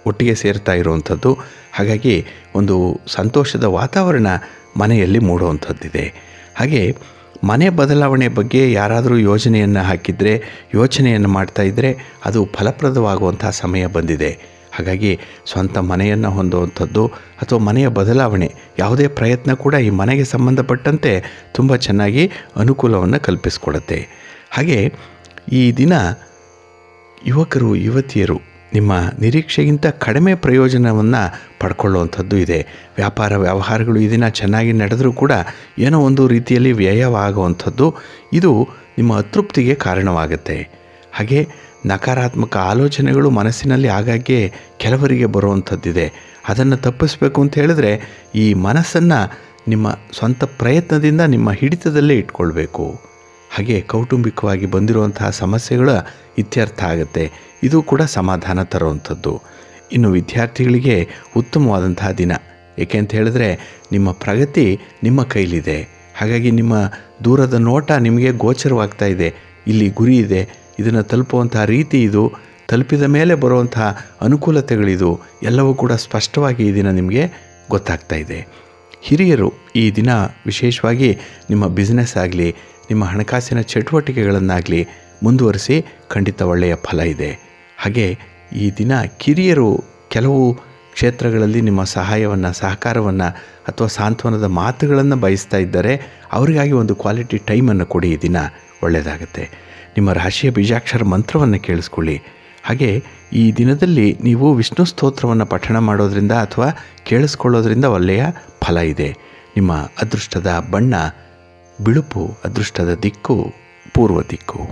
ಒಟ್ಟಿಗೆ ಸೇರ್ತಾ ಇರುವಂಥದ್ದು. ಹಾಗಾಗಿ ಒಂದು ಸಂತೋಷದ ವಾತಾವರಣ ಮನೆಯಲ್ಲಿ ಮೂಡುವಂಥದ್ದಿದೆ. ಹಾಗೆ ಮನೆ ಬದಲಾವಣೆ ಬಗ್ಗೆ ಯಾರಾದರೂ ಯೋಜನೆಯನ್ನು ಹಾಕಿದರೆ, ಯೋಚನೆಯನ್ನು ಮಾಡ್ತಾಯಿದ್ರೆ ಅದು ಫಲಪ್ರದವಾಗುವಂಥ ಸಮಯ ಬಂದಿದೆ. ಹಾಗಾಗಿ ಸ್ವಂತ ಮನೆಯನ್ನು ಹೊಂದುವಂಥದ್ದು ಅಥವಾ ಮನೆಯ ಬದಲಾವಣೆ ಯಾವುದೇ ಪ್ರಯತ್ನ ಕೂಡ ಈ ಮನೆಗೆ ಸಂಬಂಧಪಟ್ಟಂತೆ ತುಂಬ ಚೆನ್ನಾಗಿ ಅನುಕೂಲವನ್ನು ಕಲ್ಪಿಸಿಕೊಡುತ್ತೆ. ಹಾಗೆ ಈ ದಿನ ಯುವಕರು ಯುವತಿಯರು ನಿಮ್ಮ ನಿರೀಕ್ಷೆಗಿಂತ ಕಡಿಮೆ ಪ್ರಯೋಜನವನ್ನು ಪಡ್ಕೊಳ್ಳುವಂಥದ್ದು ಇದೆ. ವ್ಯಾಪಾರ ವ್ಯವಹಾರಗಳು ಈ ದಿನ ಚೆನ್ನಾಗಿ ನಡೆದರೂ ಕೂಡ ಏನೋ ಒಂದು ರೀತಿಯಲ್ಲಿ ವ್ಯಯವಾಗುವಂಥದ್ದು, ಇದು ನಿಮ್ಮ ಅತೃಪ್ತಿಗೆ ಕಾರಣವಾಗುತ್ತೆ. ಹಾಗೆ ನಕಾರಾತ್ಮಕ ಆಲೋಚನೆಗಳು ಮನಸ್ಸಿನಲ್ಲಿ ಆಗಾಗ್ಗೆ ಕೆಲವರಿಗೆ ಬರುವಂಥದ್ದಿದೆ. ಅದನ್ನು ತಪ್ಪಿಸಬೇಕು ಅಂತ ಹೇಳಿದ್ರೆ ಈ ಮನಸ್ಸನ್ನು ನಿಮ್ಮ ಸ್ವಂತ ಪ್ರಯತ್ನದಿಂದ ನಿಮ್ಮ ಹಿಡಿತದಲ್ಲೇ ಇಟ್ಕೊಳ್ಬೇಕು. ಹಾಗೆ ಕೌಟುಂಬಿಕವಾಗಿ ಬಂದಿರುವಂತಹ ಸಮಸ್ಯೆಗಳ ಇತ್ಯರ್ಥ ಆಗುತ್ತೆ. ಇದು ಕೂಡ ಸಮಾಧಾನ ತರುವಂಥದ್ದು. ಇನ್ನು ವಿದ್ಯಾರ್ಥಿಗಳಿಗೆ ಉತ್ತಮವಾದಂತಹ ದಿನ. ಏಕೆ ಅಂತ ಹೇಳಿದ್ರೆ ನಿಮ್ಮ ಪ್ರಗತಿ ನಿಮ್ಮ ಕೈಲಿದೆ. ಹಾಗಾಗಿ ನಿಮ್ಮ ದೂರದ ನೋಟ ನಿಮಗೆ ಗೋಚರವಾಗ್ತಾ ಇದೆ. ಇಲ್ಲಿ ಗುರಿ ಇದೆ, ಇದನ್ನು ತಲುಪುವಂಥ ರೀತಿ ಇದು, ತಲುಪಿದ ಮೇಲೆ ಬರುವಂಥ ಅನುಕೂಲತೆಗಳಿದು, ಎಲ್ಲವೂ ಕೂಡ ಸ್ಪಷ್ಟವಾಗಿ ಈ ದಿನ ನಿಮಗೆ ಗೊತ್ತಾಗ್ತಾ ಇದೆ. ಹಿರಿಯರು ಈ ದಿನ ವಿಶೇಷವಾಗಿ ನಿಮ್ಮ ಬಿಸ್ನೆಸ್ ಆಗಲಿ, ನಿಮ್ಮ ಹಣಕಾಸಿನ ಚಟುವಟಿಕೆಗಳನ್ನಾಗಲಿ ಮುಂದುವರಿಸಿ ಖಂಡಿತ ಒಳ್ಳೆಯ ಫಲ ಇದೆ. ಹಾಗೆ ಈ ದಿನ ಕಿರಿಯರು ಕೆಲವು ಕ್ಷೇತ್ರಗಳಲ್ಲಿ ನಿಮ್ಮ ಸಹಾಯವನ್ನು, ಸಹಕಾರವನ್ನು ಅಥವಾ ಸಾಂತ್ವನದ ಮಾತುಗಳನ್ನು ಬಯಸ್ತಾ ಇದ್ದರೆ ಅವರಿಗಾಗಿ ಒಂದು ಕ್ವಾಲಿಟಿ ಟೈಮನ್ನು ಕೊಡಿ. ಈ ದಿನ ಒಳ್ಳೆಯದಾಗುತ್ತೆ. ನಿಮ್ಮ ರಾಶಿಯ ಬೀಜಾಕ್ಷರ ಮಂತ್ರವನ್ನು ಕೇಳಿಸ್ಕೊಳ್ಳಿ. ಹಾಗೆ ಈ ದಿನದಲ್ಲಿ ನೀವು ವಿಷ್ಣು ಸ್ತೋತ್ರವನ್ನು ಪಠಣ ಮಾಡೋದ್ರಿಂದ ಅಥವಾ ಕೇಳಿಸ್ಕೊಳ್ಳೋದ್ರಿಂದ ಒಳ್ಳೆಯ ಫಲ ಇದೆ. ನಿಮ್ಮ ಅದೃಷ್ಟದ ಬಣ್ಣ ಬಿಳುಪು, ಅದೃಷ್ಟದ ದಿಕ್ಕು ಪೂರ್ವ ದಿಕ್ಕು.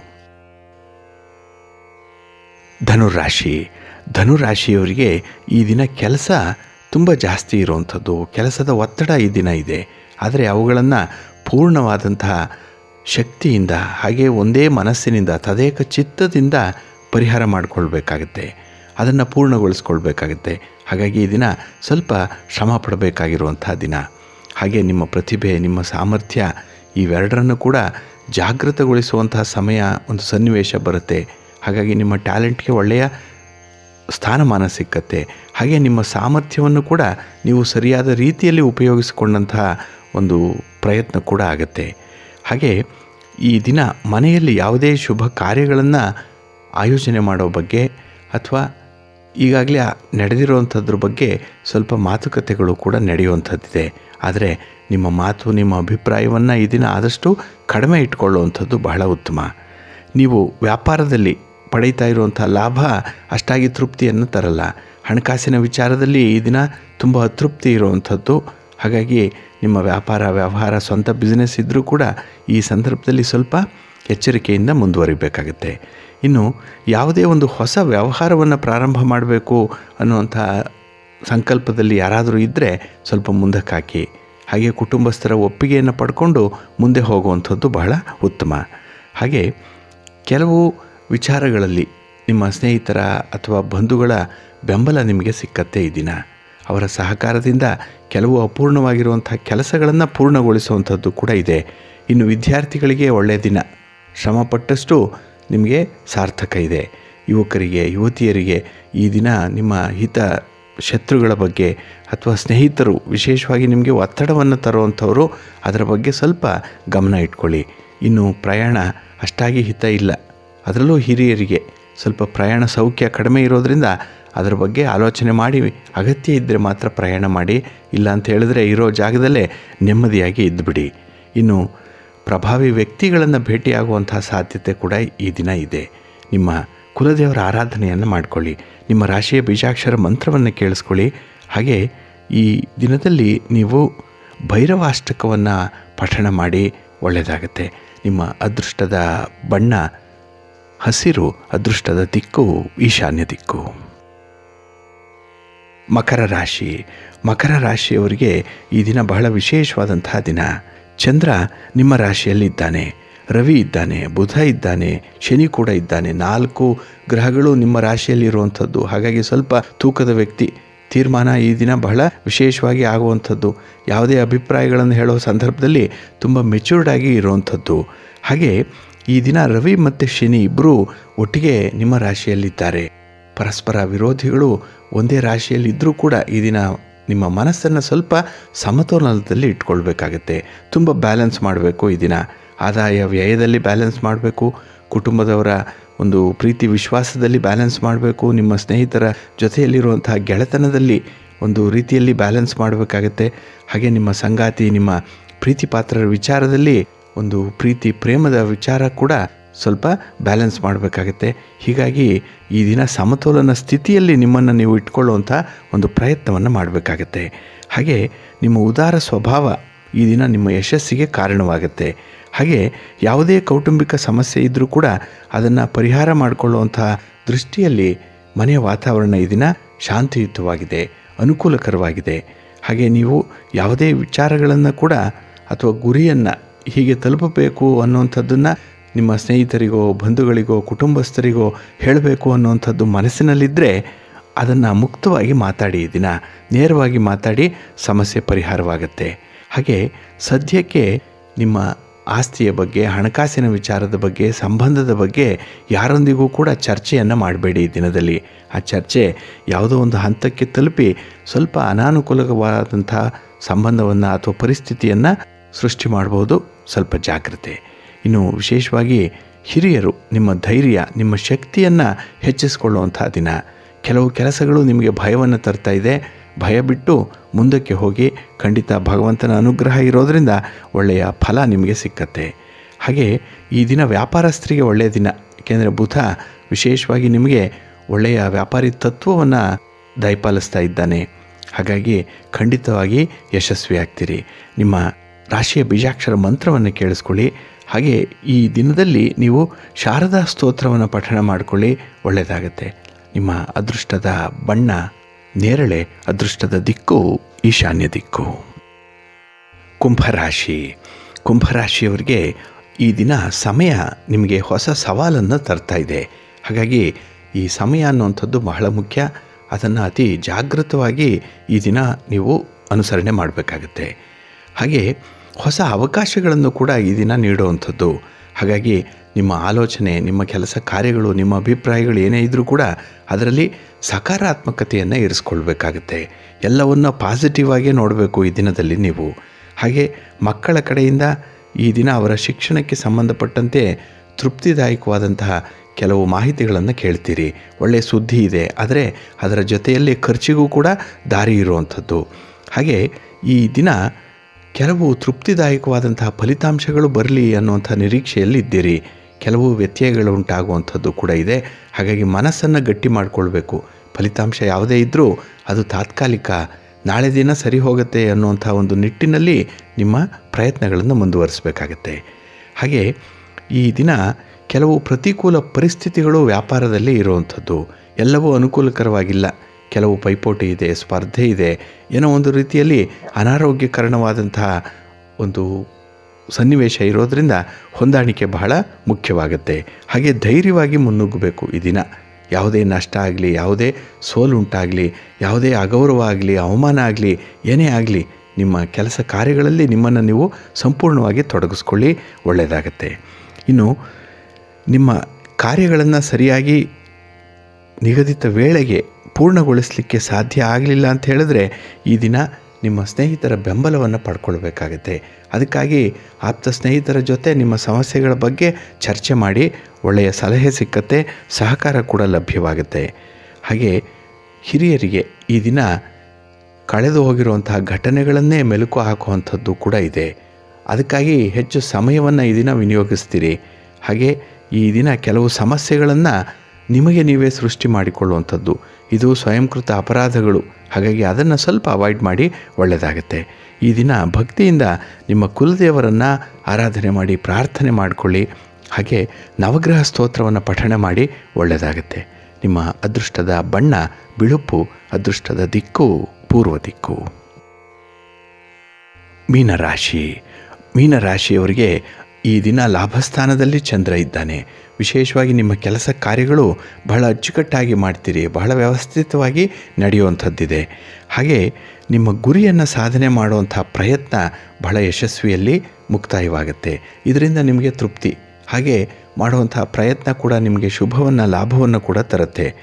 ಧನುರಾಶಿ. ಧನುರಾಶಿಯವರಿಗೆ ಈ ದಿನ ಕೆಲಸ ತುಂಬ ಜಾಸ್ತಿ ಇರುವಂಥದ್ದು, ಕೆಲಸದ ಒತ್ತಡ ಈ ದಿನ ಇದೆ. ಆದರೆ ಅವುಗಳನ್ನು ಪೂರ್ಣವಾದಂತಹ ಶಕ್ತಿಯಿಂದ, ಹಾಗೆ ಒಂದೇ ಮನಸ್ಸಿನಿಂದ, ತದೇಕ ಚಿತ್ತದಿಂದ ಪರಿಹಾರ ಮಾಡಿಕೊಳ್ಬೇಕಾಗತ್ತೆ, ಅದನ್ನು ಪೂರ್ಣಗೊಳಿಸ್ಕೊಳ್ಬೇಕಾಗತ್ತೆ. ಹಾಗಾಗಿ ಈ ದಿನ ಸ್ವಲ್ಪ ಶ್ರಮ ಪಡಬೇಕಾಗಿರುವಂಥ ದಿನ. ಹಾಗೆ ನಿಮ್ಮ ಪ್ರತಿಭೆ, ನಿಮ್ಮ ಸಾಮರ್ಥ್ಯ ಇವೆರಡರನ್ನು ಕೂಡ ಜಾಗೃತಗೊಳಿಸುವಂತಹ ಸಮಯ, ಒಂದು ಸನ್ನಿವೇಶ ಬರುತ್ತೆ. ಹಾಗಾಗಿ ನಿಮ್ಮ ಟ್ಯಾಲೆಂಟ್ಗೆ ಒಳ್ಳೆಯ ಸ್ಥಾನಮಾನ ಸಿಕ್ಕತ್ತೆ. ಹಾಗೆ ನಿಮ್ಮ ಸಾಮರ್ಥ್ಯವನ್ನು ಕೂಡ ನೀವು ಸರಿಯಾದ ರೀತಿಯಲ್ಲಿ ಉಪಯೋಗಿಸಿಕೊಂಡಂತಹ ಒಂದು ಪ್ರಯತ್ನ ಕೂಡ ಆಗುತ್ತೆ. ಹಾಗೆ ಈ ದಿನ ಮನೆಯಲ್ಲಿ ಯಾವುದೇ ಶುಭ ಕಾರ್ಯಗಳನ್ನು ಆಯೋಜನೆ ಮಾಡೋ ಬಗ್ಗೆ ಅಥವಾ ಈಗಾಗಲೇ ನಡೆದಿರುವಂಥದ್ರ ಬಗ್ಗೆ ಸ್ವಲ್ಪ ಮಾತುಕತೆಗಳು ಕೂಡ ನಡೆಯುವಂಥದ್ದಿದೆ. ಆದರೆ ನಿಮ್ಮ ಮಾತು, ನಿಮ್ಮ ಅಭಿಪ್ರಾಯವನ್ನು ಈ ದಿನ ಆದಷ್ಟು ಕಡಿಮೆ ಇಟ್ಕೊಳ್ಳುವಂಥದ್ದು ಬಹಳ ಉತ್ತಮ. ನೀವು ವ್ಯಾಪಾರದಲ್ಲಿ ಪಡೀತಾ ಇರುವಂಥ ಲಾಭ ಅಷ್ಟಾಗಿ ತೃಪ್ತಿಯನ್ನು ತರಲ್ಲ. ಹಣಕಾಸಿನ ವಿಚಾರದಲ್ಲಿ ಈ ದಿನ ತುಂಬ ಅತೃಪ್ತಿ ಇರುವಂಥದ್ದು. ಹಾಗಾಗಿ ನಿಮ್ಮ ವ್ಯಾಪಾರ ವ್ಯವಹಾರ, ಸ್ವಂತ ಬಿಸ್ನೆಸ್ ಇದ್ದರೂ ಕೂಡ ಈ ಸಂದರ್ಭದಲ್ಲಿ ಸ್ವಲ್ಪ ಎಚ್ಚರಿಕೆಯಿಂದ ಮುಂದುವರಿಬೇಕಾಗುತ್ತೆ. ಇನ್ನು ಯಾವುದೇ ಒಂದು ಹೊಸ ವ್ಯವಹಾರವನ್ನು ಪ್ರಾರಂಭ ಮಾಡಬೇಕು ಅನ್ನುವಂಥ ಸಂಕಲ್ಪದಲ್ಲಿ ಯಾರಾದರೂ ಇದ್ದರೆ ಸ್ವಲ್ಪ ಮುಂದಕ್ಕೆ ಹಾಕಿ. ಹಾಗೆ ಕುಟುಂಬಸ್ಥರ ಒಪ್ಪಿಗೆಯನ್ನು ಪಡ್ಕೊಂಡು ಮುಂದೆ ಹೋಗುವಂಥದ್ದು ಬಹಳ ಉತ್ತಮ. ಹಾಗೆ ಕೆಲವು ವಿಚಾರಗಳಲ್ಲಿ ನಿಮ್ಮ ಸ್ನೇಹಿತರ ಅಥವಾ ಬಂಧುಗಳ ಬೆಂಬಲ ನಿಮಗೆ ಸಿಕ್ಕತ್ತೆ ಈ ದಿನ. ಅವರ ಸಹಕಾರದಿಂದ ಕೆಲವು ಅಪೂರ್ಣವಾಗಿರುವಂಥ ಕೆಲಸಗಳನ್ನು ಪೂರ್ಣಗೊಳಿಸುವಂಥದ್ದು ಕೂಡ ಇದೆ. ಇನ್ನು ವಿದ್ಯಾರ್ಥಿಗಳಿಗೆ ಒಳ್ಳೆಯ ದಿನ, ಶ್ರಮಪಟ್ಟಷ್ಟು ನಿಮಗೆ ಸಾರ್ಥಕ ಇದೆ. ಯುವಕರಿಗೆ, ಯುವತಿಯರಿಗೆ ಈ ದಿನ ನಿಮ್ಮ ಹಿತ ಶತ್ರುಗಳ ಬಗ್ಗೆ ಅಥವಾ ಸ್ನೇಹಿತರು ವಿಶೇಷವಾಗಿ ನಿಮಗೆ ಒತ್ತಡವನ್ನು ತರುವಂಥವರು, ಅದರ ಬಗ್ಗೆ ಸ್ವಲ್ಪ ಗಮನ ಇಟ್ಕೊಳ್ಳಿ. ಇನ್ನು ಪ್ರಯಾಣ ಅಷ್ಟಾಗಿ ಹಿತ ಇಲ್ಲ, ಅದರಲ್ಲೂ ಹಿರಿಯರಿಗೆ ಸ್ವಲ್ಪ ಪ್ರಯಾಣ ಸೌಖ್ಯ ಕಡಿಮೆ ಇರೋದರಿಂದ ಅದರ ಬಗ್ಗೆ ಆಲೋಚನೆ ಮಾಡಿ ಅಗತ್ಯ ಇದ್ದರೆ ಮಾತ್ರ ಪ್ರಯಾಣ ಮಾಡಿ. ಇಲ್ಲ ಅಂತ ಹೇಳಿದ್ರೆ ಇರೋ ಜಾಗದಲ್ಲೇ ನೆಮ್ಮದಿಯಾಗಿ ಇದ್ದುಬಿಡಿ. ಇನ್ನು ಪ್ರಭಾವಿ ವ್ಯಕ್ತಿಗಳನ್ನು ಭೇಟಿಯಾಗುವಂಥ ಸಾಧ್ಯತೆ ಕೂಡ ಈ ದಿನ ಇದೆ. ನಿಮ್ಮ ಕುಲದೇವರ ಆರಾಧನೆಯನ್ನು ಮಾಡಿಕೊಳ್ಳಿ. ನಿಮ್ಮ ರಾಶಿಯ ಬೀಜಾಕ್ಷರ ಮಂತ್ರವನ್ನು ಕೇಳಿಸ್ಕೊಳ್ಳಿ. ಹಾಗೆ ಈ ದಿನದಲ್ಲಿ ನೀವು ಭೈರವಾಷ್ಟಕವನ್ನು ಪಠಣ ಮಾಡಿ ಒಳ್ಳೆಯದಾಗತ್ತೆ. ನಿಮ್ಮ ಅದೃಷ್ಟದ ಬಣ್ಣ ಹಸಿರು, ಅದೃಷ್ಟದ ದಿಕ್ಕು ಈಶಾನ್ಯ ದಿಕ್ಕು. ಮಕರ ರಾಶಿ. ಮಕರ ರಾಶಿಯವರಿಗೆ ಈ ದಿನ ಬಹಳ ವಿಶೇಷವಾದಂತಹ ದಿನ. ಚಂದ್ರ ನಿಮ್ಮ ರಾಶಿಯಲ್ಲಿದ್ದಾನೆ, ರವಿ ಇದ್ದಾನೆ, ಬುಧ ಇದ್ದಾನೆ, ಶನಿ ಕೂಡ ಇದ್ದಾನೆ. 4 ಗ್ರಹಗಳು ನಿಮ್ಮ ರಾಶಿಯಲ್ಲಿರುವಂಥದ್ದು. ಹಾಗಾಗಿ ಸ್ವಲ್ಪ ತೂಕದ ವ್ಯಕ್ತಿ, ತೀರ್ಮಾನ ಈ ದಿನ ಬಹಳ ವಿಶೇಷವಾಗಿ ಆಗುವಂಥದ್ದು. ಯಾವುದೇ ಅಭಿಪ್ರಾಯಗಳನ್ನು ಹೇಳೋ ಸಂದರ್ಭದಲ್ಲಿ ತುಂಬ ಮೆಚ್ಯೂರ್ಡ್ ಆಗಿ ಇರುವಂಥದ್ದು. ಹಾಗೆ ಈ ದಿನ ರವಿ ಮತ್ತು ಶನಿ ಇಬ್ಬರೂ ಒಟ್ಟಿಗೆ ನಿಮ್ಮ ರಾಶಿಯಲ್ಲಿದ್ದಾರೆ. ಪರಸ್ಪರ ವಿರೋಧಿಗಳು ಒಂದೇ ರಾಶಿಯಲ್ಲಿದ್ದರೂ ಕೂಡ ಈ ದಿನ ನಿಮ್ಮ ಮನಸ್ಸನ್ನು ಸ್ವಲ್ಪ ಸಮತೋಲನದಲ್ಲಿ ಇಟ್ಕೊಳ್ಬೇಕಾಗತ್ತೆ. ತುಂಬ ಬ್ಯಾಲೆನ್ಸ್ ಮಾಡಬೇಕು ಈ ದಿನ. ಆದಾಯ ವ್ಯಯದಲ್ಲಿ ಬ್ಯಾಲೆನ್ಸ್ ಮಾಡಬೇಕು, ಕುಟುಂಬದವರ ಒಂದು ಪ್ರೀತಿ ವಿಶ್ವಾಸದಲ್ಲಿ ಬ್ಯಾಲೆನ್ಸ್ ಮಾಡಬೇಕು, ನಿಮ್ಮ ಸ್ನೇಹಿತರ ಜೊತೆಯಲ್ಲಿರುವಂತಹ ಗೆಳೆತನದಲ್ಲಿ ಒಂದು ರೀತಿಯಲ್ಲಿ ಬ್ಯಾಲೆನ್ಸ್ ಮಾಡಬೇಕಾಗತ್ತೆ. ಹಾಗೆ ನಿಮ್ಮ ಸಂಗಾತಿ, ನಿಮ್ಮ ಪ್ರೀತಿ ಪಾತ್ರರ ವಿಚಾರದಲ್ಲಿ ಒಂದು ಪ್ರೀತಿ ಪ್ರೇಮದ ವಿಚಾರ ಕೂಡ ಸ್ವಲ್ಪ ಬ್ಯಾಲೆನ್ಸ್ ಮಾಡಬೇಕಾಗತ್ತೆ. ಹೀಗಾಗಿ ಈ ದಿನ ಸಮತೋಲನ ಸ್ಥಿತಿಯಲ್ಲಿ ನಿಮ್ಮನ್ನು ನೀವು ಇಟ್ಕೊಳ್ಳುವಂಥ ಒಂದು ಪ್ರಯತ್ನವನ್ನು ಮಾಡಬೇಕಾಗತ್ತೆ. ಹಾಗೆ ನಿಮ್ಮ ಉದಾರ ಸ್ವಭಾವ ಈ ದಿನ ನಿಮ್ಮ ಯಶಸ್ಸಿಗೆ ಕಾರಣವಾಗುತ್ತೆ. ಹಾಗೆ ಯಾವುದೇ ಕೌಟುಂಬಿಕ ಸಮಸ್ಯೆ ಇದ್ದರೂ ಕೂಡ ಅದನ್ನು ಪರಿಹಾರ ಮಾಡಿಕೊಳ್ಳುವಂಥ ದೃಷ್ಟಿಯಲ್ಲಿ ಮನೆಯ ವಾತಾವರಣ ಈ ದಿನ ಶಾಂತಿಯುತವಾಗಿದೆ, ಅನುಕೂಲಕರವಾಗಿದೆ. ಹಾಗೆ ನೀವು ಯಾವುದೇ ವಿಚಾರಗಳನ್ನು ಕೂಡ ಅಥವಾ ಗುರಿಯನ್ನು ಹೀಗೆ ತಲುಪಬೇಕು ಅನ್ನುವಂಥದ್ದನ್ನು ನಿಮ್ಮ ಸ್ನೇಹಿತರಿಗೋ, ಬಂಧುಗಳಿಗೋ, ಕುಟುಂಬಸ್ಥರಿಗೋ ಹೇಳಬೇಕು ಅನ್ನುವಂಥದ್ದು ಮನಸ್ಸಿನಲ್ಲಿದ್ದರೆ ಅದನ್ನು ಮುಕ್ತವಾಗಿ ಮಾತಾಡಿ. ಈ ದಿನ ನೇರವಾಗಿ ಮಾತಾಡಿ, ಸಮಸ್ಯೆ ಪರಿಹಾರವಾಗುತ್ತೆ. ಹಾಗೆ ಸದ್ಯಕ್ಕೆ ನಿಮ್ಮ ಆಸ್ತಿಯ ಬಗ್ಗೆ, ಹಣಕಾಸಿನ ವಿಚಾರದ ಬಗ್ಗೆ, ಸಂಬಂಧದ ಬಗ್ಗೆ ಯಾರೊಂದಿಗೂ ಕೂಡ ಚರ್ಚೆಯನ್ನು ಮಾಡಬೇಡಿ ಈ ದಿನದಲ್ಲಿ. ಆ ಚರ್ಚೆ ಯಾವುದೋ ಒಂದು ಹಂತಕ್ಕೆ ತಲುಪಿ ಸ್ವಲ್ಪ ಅನಾನುಕೂಲವಾದಂಥ ಸಂಬಂಧವನ್ನು ಅಥವಾ ಪರಿಸ್ಥಿತಿಯನ್ನು ಸೃಷ್ಟಿ ಮಾಡ್ಬೋದು. ಸ್ವಲ್ಪ ಜಾಗ್ರತೆ. ಇನ್ನು ವಿಶೇಷವಾಗಿ ಹಿರಿಯರು ನಿಮ್ಮ ಧೈರ್ಯ, ನಿಮ್ಮ ಶಕ್ತಿಯನ್ನು ಹೆಚ್ಚಿಸಿಕೊಳ್ಳುವಂಥ ದಿನ. ಕೆಲವು ಕೆಲಸಗಳು ನಿಮಗೆ ಭಯವನ್ನು ತರ್ತಾ ಇದೆ, ಭಯ ಬಿಟ್ಟು ಮುಂದಕ್ಕೆ ಹೋಗಿ. ಖಂಡಿತ ಭಗವಂತನ ಅನುಗ್ರಹ ಇರೋದರಿಂದ ಒಳ್ಳೆಯ ಫಲ ನಿಮಗೆ ಸಿಕ್ಕತ್ತೆ. ಹಾಗೆ ಈ ದಿನ ವ್ಯಾಪಾರಸ್ಥರಿಗೆ ಒಳ್ಳೆಯ ದಿನ. ಏಕೆಂದರೆ ಬುಧ ವಿಶೇಷವಾಗಿ ನಿಮಗೆ ಒಳ್ಳೆಯ ವ್ಯಾಪಾರಿ ತತ್ವವನ್ನು ದಯಪಾಲಿಸ್ತಾ ಇದ್ದಾನೆ. ಹಾಗಾಗಿ ಖಂಡಿತವಾಗಿ ಯಶಸ್ವಿ ಆಗ್ತೀರಿ. ನಿಮ್ಮ ರಾಶಿಯ ಬೀಜಾಕ್ಷರ ಮಂತ್ರವನ್ನು ಕೇಳಿಸ್ಕೊಳ್ಳಿ. ಹಾಗೆ ಈ ದಿನದಲ್ಲಿ ನೀವು ಶಾರದಾ ಸ್ತೋತ್ರವನ್ನು ಪಠಣ ಮಾಡಿಕೊಳ್ಳಿ, ಒಳ್ಳೆಯದಾಗತ್ತೆ. ನಿಮ್ಮ ಅದೃಷ್ಟದ ಬಣ್ಣ ನೇರಳೆ, ಅದೃಷ್ಟದ ದಿಕ್ಕು ಈಶಾನ್ಯ ದಿಕ್ಕು. ಕುಂಭರಾಶಿ. ಕುಂಭರಾಶಿಯವರಿಗೆ ಈ ದಿನ ಸಮಯ ನಿಮಗೆ ಹೊಸ ಸವಾಲನ್ನು ತರ್ತಾ ಇದೆ. ಹಾಗಾಗಿ ಈ ಸಮಯ ಅನ್ನುವಂಥದ್ದು ಬಹಳ ಮುಖ್ಯ. ಅದನ್ನು ಅತಿ ಜಾಗೃತವಾಗಿ ಈ ದಿನ ನೀವು ಅನುಸರಣೆ ಮಾಡಬೇಕಾಗತ್ತೆ. ಹಾಗೆ ಹೊಸ ಅವಕಾಶಗಳನ್ನು ಕೂಡ ಈ ದಿನ ನೀಡುವಂಥದ್ದು. ಹಾಗಾಗಿ ನಿಮ್ಮ ಆಲೋಚನೆ, ನಿಮ್ಮ ಕೆಲಸ ಕಾರ್ಯಗಳು, ನಿಮ್ಮ ಅಭಿಪ್ರಾಯಗಳು ಏನೇ ಇದ್ದರೂ ಕೂಡ ಅದರಲ್ಲಿ ಸಕಾರಾತ್ಮಕತೆಯನ್ನು ಇರಿಸ್ಕೊಳ್ಬೇಕಾಗತ್ತೆ. ಎಲ್ಲವನ್ನು ಪಾಸಿಟಿವ್ ಆಗೇ ನೋಡಬೇಕು ಈ ದಿನದಲ್ಲಿ ನೀವು. ಹಾಗೆ ಮಕ್ಕಳ ಕಡೆಯಿಂದ ಈ ದಿನ ಅವರ ಶಿಕ್ಷಣಕ್ಕೆ ಸಂಬಂಧಪಟ್ಟಂತೆ ತೃಪ್ತಿದಾಯಕವಾದಂತಹ ಕೆಲವು ಮಾಹಿತಿಗಳನ್ನು ಕೇಳ್ತೀರಿ. ಒಳ್ಳೆಯ ಸುದ್ದಿ ಇದೆ, ಆದರೆ ಅದರ ಜೊತೆಯಲ್ಲಿ ಖರ್ಚಿಗೂ ಕೂಡ ದಾರಿ ಇರುವಂಥದ್ದು. ಹಾಗೆ ಈ ದಿನ ಕೆಲವು ತೃಪ್ತಿದಾಯಕವಾದಂತಹ ಫಲಿತಾಂಶಗಳು ಬರಲಿ ಅನ್ನುವಂಥ ನಿರೀಕ್ಷೆಯಲ್ಲಿ ಇದ್ದೀರಿ. ಕೆಲವು ವ್ಯತ್ಯಯಗಳು ಉಂಟಾಗುವಂಥದ್ದು ಕೂಡ ಇದೆ. ಹಾಗಾಗಿ ಮನಸ್ಸನ್ನು ಗಟ್ಟಿ ಮಾಡಿಕೊಳ್ಬೇಕು. ಫಲಿತಾಂಶ ಯಾವುದೇ ಇದ್ದರೂ ಅದು ತಾತ್ಕಾಲಿಕ, ನಾಳೆ ದಿನ ಸರಿ ಹೋಗುತ್ತೆ ಅನ್ನುವಂಥ ಒಂದು ನಿಟ್ಟಿನಲ್ಲಿ ನಿಮ್ಮ ಪ್ರಯತ್ನಗಳನ್ನು ಮುಂದುವರಿಸಬೇಕಾಗತ್ತೆ. ಹಾಗೆ ಈ ದಿನ ಕೆಲವು ಪ್ರತಿಕೂಲ ಪರಿಸ್ಥಿತಿಗಳು ವ್ಯಾಪಾರದಲ್ಲಿ ಇರುವಂಥದ್ದು. ಎಲ್ಲವೂ ಅನುಕೂಲಕರವಾಗಿಲ್ಲ. ಕೆಲವು ಪೈಪೋಟಿ ಇದೆ, ಸ್ಪರ್ಧೆ ಇದೆ, ಏನೋ ಒಂದು ರೀತಿಯಲ್ಲಿ ಅನಾರೋಗ್ಯಕರಣವಾದಂತಹ ಒಂದು ಸನ್ನಿವೇಶ ಇರೋದರಿಂದ ಹೊಂದಾಣಿಕೆ ಬಹಳ ಮುಖ್ಯವಾಗುತ್ತೆ. ಹಾಗೆ ಧೈರ್ಯವಾಗಿ ಮುನ್ನುಗ್ಗಬೇಕು ಈ ದಿನ. ಯಾವುದೇ ನಷ್ಟ ಆಗಲಿ, ಯಾವುದೇ ಸೋಲುಂಟಾಗಲಿ, ಯಾವುದೇ ಅಗೌರವ ಆಗಲಿ, ಅವಮಾನ ಆಗಲಿ, ಏನೇ ಆಗಲಿ, ನಿಮ್ಮ ಕೆಲಸ ಕಾರ್ಯಗಳಲ್ಲಿ ನಿಮ್ಮನ್ನು ನೀವು ಸಂಪೂರ್ಣವಾಗಿ ತೊಡಗಿಸ್ಕೊಳ್ಳಿ, ಒಳ್ಳೆಯದಾಗತ್ತೆ. ಇನ್ನು ನಿಮ್ಮ ಕಾರ್ಯಗಳನ್ನು ಸರಿಯಾಗಿ ನಿಗದಿತ ವೇಳೆಗೆ ಪೂರ್ಣಗೊಳಿಸಲಿಕ್ಕೆ ಸಾಧ್ಯ ಆಗಲಿಲ್ಲ ಅಂತ ಹೇಳಿದ್ರೆ ಈ ದಿನ ನಿಮ್ಮ ಸ್ನೇಹಿತರ ಬೆಂಬಲವನ್ನು ಪಡ್ಕೊಳ್ಬೇಕಾಗತ್ತೆ. ಅದಕ್ಕಾಗಿ ಆಪ್ತ ಸ್ನೇಹಿತರ ಜೊತೆ ನಿಮ್ಮ ಸಮಸ್ಯೆಗಳ ಬಗ್ಗೆ ಚರ್ಚೆ ಮಾಡಿ ಒಳ್ಳೆಯ ಸಲಹೆ ಸಿಕ್ಕತ್ತೆ, ಸಹಕಾರ ಕೂಡ ಲಭ್ಯವಾಗುತ್ತೆ. ಹಾಗೆ ಹಿರಿಯರಿಗೆ ಈ ದಿನ ಕಳೆದು ಹೋಗಿರುವಂತಹ ಘಟನೆಗಳನ್ನೇ ಮೆಲುಕು ಹಾಕುವಂಥದ್ದು ಕೂಡ ಇದೆ. ಅದಕ್ಕಾಗಿ ಹೆಚ್ಚು ಸಮಯವನ್ನು ಈ ದಿನ ವಿನಿಯೋಗಿಸ್ತೀರಿ. ಹಾಗೆ ಈ ದಿನ ಕೆಲವು ಸಮಸ್ಯೆಗಳನ್ನು ನಿಮಗೆ ನೀವೇ ಸೃಷ್ಟಿ ಮಾಡಿಕೊಳ್ಳುವಂಥದ್ದು, ಇದು ಸ್ವಯಂಕೃತ ಅಪರಾಧಗಳು. ಹಾಗಾಗಿ ಅದನ್ನು ಸ್ವಲ್ಪ ಅವಾಯ್ಡ್ ಮಾಡಿ, ಒಳ್ಳೆಯದಾಗುತ್ತೆ. ಈ ದಿನ ಭಕ್ತಿಯಿಂದ ನಿಮ್ಮ ಕುಲದೇವರನ್ನು ಆರಾಧನೆ ಮಾಡಿ ಪ್ರಾರ್ಥನೆ ಮಾಡಿಕೊಳ್ಳಿ. ಹಾಗೆ ನವಗ್ರಹ ಸ್ತೋತ್ರವನ್ನು ಪಠಣ ಮಾಡಿ, ಒಳ್ಳೆಯದಾಗುತ್ತೆ. ನಿಮ್ಮ ಅದೃಷ್ಟದ ಬಣ್ಣ ಬಿಳುಪು, ಅದೃಷ್ಟದ ದಿಕ್ಕು ಪೂರ್ವ ದಿಕ್ಕು. ಮೀನರಾಶಿ. ಮೀನರಾಶಿಯವರಿಗೆ ಈ ದಿನ ಲಾಭಸ್ಥಾನದಲ್ಲಿ ಚಂದ್ರ ಇದ್ದಾನೆ. ವಿಶೇಷವಾಗಿ ನಿಮ್ಮ ಕೆಲಸ ಕಾರ್ಯಗಳು ಬಹಳ ಅಚ್ಚುಕಟ್ಟಾಗಿ ಮಾಡ್ತೀರಿ, ಬಹಳ ವ್ಯವಸ್ಥಿತವಾಗಿ ನಡೆಯುವಂಥದ್ದಿದೆ. ಹಾಗೆ ನಿಮ್ಮ ಗುರಿಯನ್ನು ಸಾಧನೆ ಮಾಡುವಂಥ ಪ್ರಯತ್ನ ಬಹಳ ಯಶಸ್ವಿಯಲ್ಲಿ ಮುಕ್ತಾಯವಾಗುತ್ತೆ. ಇದರಿಂದ ನಿಮಗೆ ತೃಪ್ತಿ. ಹಾಗೆ ಮಾಡುವಂಥ ಪ್ರಯತ್ನ ಕೂಡ ನಿಮಗೆ ಶುಭವನ್ನು, ಲಾಭವನ್ನು ಕೂಡ ತರುತ್ತೆ.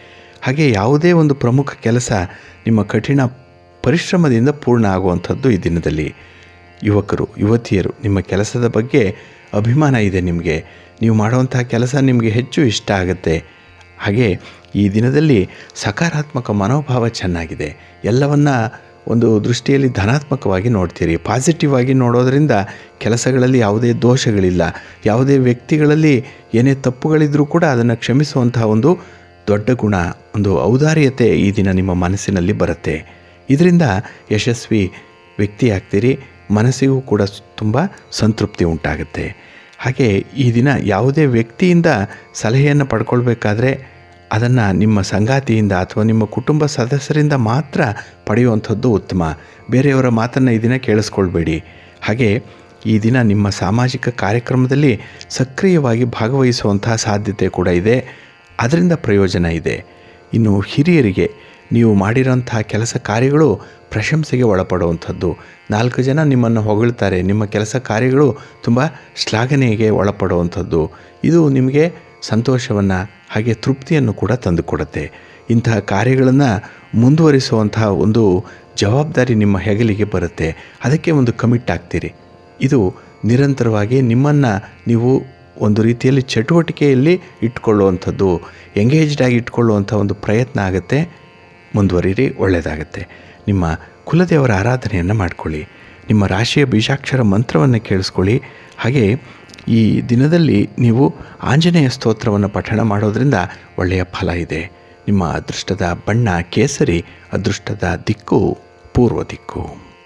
ಹಾಗೆ ಯಾವುದೇ ಒಂದು ಪ್ರಮುಖ ಕೆಲಸ ನಿಮ್ಮ ಕಠಿಣ ಪರಿಶ್ರಮದಿಂದ ಪೂರ್ಣ ಆಗುವಂಥದ್ದು ಈ ದಿನದಲ್ಲಿ. ಯುವಕರು, ಯುವತಿಯರು, ನಿಮ್ಮ ಕೆಲಸದ ಬಗ್ಗೆ ಅಭಿಮಾನ ಇದೆ ನಿಮಗೆ. ನೀವು ಮಾಡುವಂತಹ ಕೆಲಸ ನಿಮಗೆ ಹೆಚ್ಚು ಇಷ್ಟ ಆಗುತ್ತೆ. ಹಾಗೆ ಈ ದಿನದಲ್ಲಿ ಸಕಾರಾತ್ಮಕ ಮನೋಭಾವ ಚೆನ್ನಾಗಿದೆ. ಎಲ್ಲವನ್ನ ಒಂದು ದೃಷ್ಟಿಯಲ್ಲಿ ಧನಾತ್ಮಕವಾಗಿ ನೋಡ್ತೀರಿ. ಪಾಸಿಟಿವ್ ಆಗಿ ನೋಡೋದರಿಂದ ಕೆಲಸಗಳಲ್ಲಿ ಯಾವುದೇ ದೋಷಗಳಿಲ್ಲ. ಯಾವುದೇ ವ್ಯಕ್ತಿಗಳಲ್ಲಿ ಏನೇ ತಪ್ಪುಗಳಿದ್ರೂ ಕೂಡ ಅದನ್ನು ಕ್ಷಮಿಸುವಂತಹ ಒಂದು ದೊಡ್ಡ ಗುಣ, ಒಂದು ಔದಾರ್ಯತೆ ಈ ದಿನ ನಿಮ್ಮ ಮನಸ್ಸಿನಲ್ಲಿ ಬರುತ್ತೆ. ಇದರಿಂದ ಯಶಸ್ವಿ ವ್ಯಕ್ತಿ ಆಗ್ತೀರಿ. ಮನಸ್ಸಿಗೂ ಕೂಡ ತುಂಬ ಸಂತೃಪ್ತಿ ಉಂಟಾಗುತ್ತೆ. ಹಾಗೆ ಈ ದಿನ ಯಾವುದೇ ವ್ಯಕ್ತಿಯಿಂದ ಸಲಹೆಯನ್ನು ಪಡ್ಕೊಳ್ಬೇಕಾದ್ರೆ ಅದನ್ನು ನಿಮ್ಮ ಸಂಗಾತಿಯಿಂದ ಅಥವಾ ನಿಮ್ಮ ಕುಟುಂಬ ಸದಸ್ಯರಿಂದ ಮಾತ್ರ ಪಡೆಯುವಂಥದ್ದು ಉತ್ತಮ. ಬೇರೆಯವರ ಮಾತನ್ನು ಈ ದಿನ ಕೇಳಿಸ್ಕೊಳ್ಬೇಡಿ. ಹಾಗೆ ಈ ದಿನ ನಿಮ್ಮ ಸಾಮಾಜಿಕ ಕಾರ್ಯಕ್ರಮದಲ್ಲಿ ಸಕ್ರಿಯವಾಗಿ ಭಾಗವಹಿಸುವಂತಹ ಸಾಧ್ಯತೆ ಕೂಡ ಇದೆ. ಅದರಿಂದ ಪ್ರಯೋಜನ ಇದೆ. ಇನ್ನು ಹಿರಿಯರಿಗೆ ನೀವು ಮಾಡಿರೋಂತಹ ಕೆಲಸ ಕಾರ್ಯಗಳು ಪ್ರಶಂಸೆಗೆ ಒಳಪಡುವಂಥದ್ದು. 4 ಜನ ನಿಮ್ಮನ್ನು ಹೊಗಳ್ತಾರೆ. ನಿಮ್ಮ ಕೆಲಸ ಕಾರ್ಯಗಳು ತುಂಬ ಶ್ಲಾಘನೆಗೆ ಒಳಪಡುವಂಥದ್ದು. ಇದು ನಿಮಗೆ ಸಂತೋಷವನ್ನು ಹಾಗೆ ತೃಪ್ತಿಯನ್ನು ಕೂಡ ತಂದುಕೊಡುತ್ತೆ. ಇಂತಹ ಕಾರ್ಯಗಳನ್ನು ಮುಂದುವರಿಸುವಂತಹ ಒಂದು ಜವಾಬ್ದಾರಿ ನಿಮ್ಮ ಹೆಗಲಿಗೆ ಬರುತ್ತೆ. ಅದಕ್ಕೆ ಒಂದು ಕಮಿಟ್ ಆಗ್ತೀರಿ. ಇದು ನಿರಂತರವಾಗಿ ನಿಮ್ಮನ್ನು ನೀವು ಒಂದು ರೀತಿಯಲ್ಲಿ ಚಟುವಟಿಕೆಯಲ್ಲಿ ಇಟ್ಕೊಳ್ಳುವಂಥದ್ದು, ಎಂಗೇಜ್ಡಾಗಿ ಇಟ್ಕೊಳ್ಳುವಂಥ ಒಂದು ಪ್ರಯತ್ನ ಆಗುತ್ತೆ. ಮುಂದುವರಿರಿ, ಒಳ್ಳೆಯದಾಗತ್ತೆ. ನಿಮ್ಮ ಕುಲದೇವರ ಆರಾಧನೆಯನ್ನು ಮಾಡಿಕೊಳ್ಳಿ. ನಿಮ್ಮ ರಾಶಿಯ ಬೀಜಾಕ್ಷರ ಮಂತ್ರವನ್ನು ಕೇಳಿಸ್ಕೊಳ್ಳಿ. ಹಾಗೆ ಈ ದಿನದಲ್ಲಿ ನೀವು ಆಂಜನೇಯ ಸ್ತೋತ್ರವನ್ನು ಪಠಣ ಮಾಡೋದರಿಂದ ಒಳ್ಳೆಯ ಫಲ ಇದೆ. ನಿಮ್ಮ ಅದೃಷ್ಟದ ಬಣ್ಣ ಕೇಸರಿ, ಅದೃಷ್ಟದ ದಿಕ್ಕು ಪೂರ್ವ ದಿಕ್ಕು.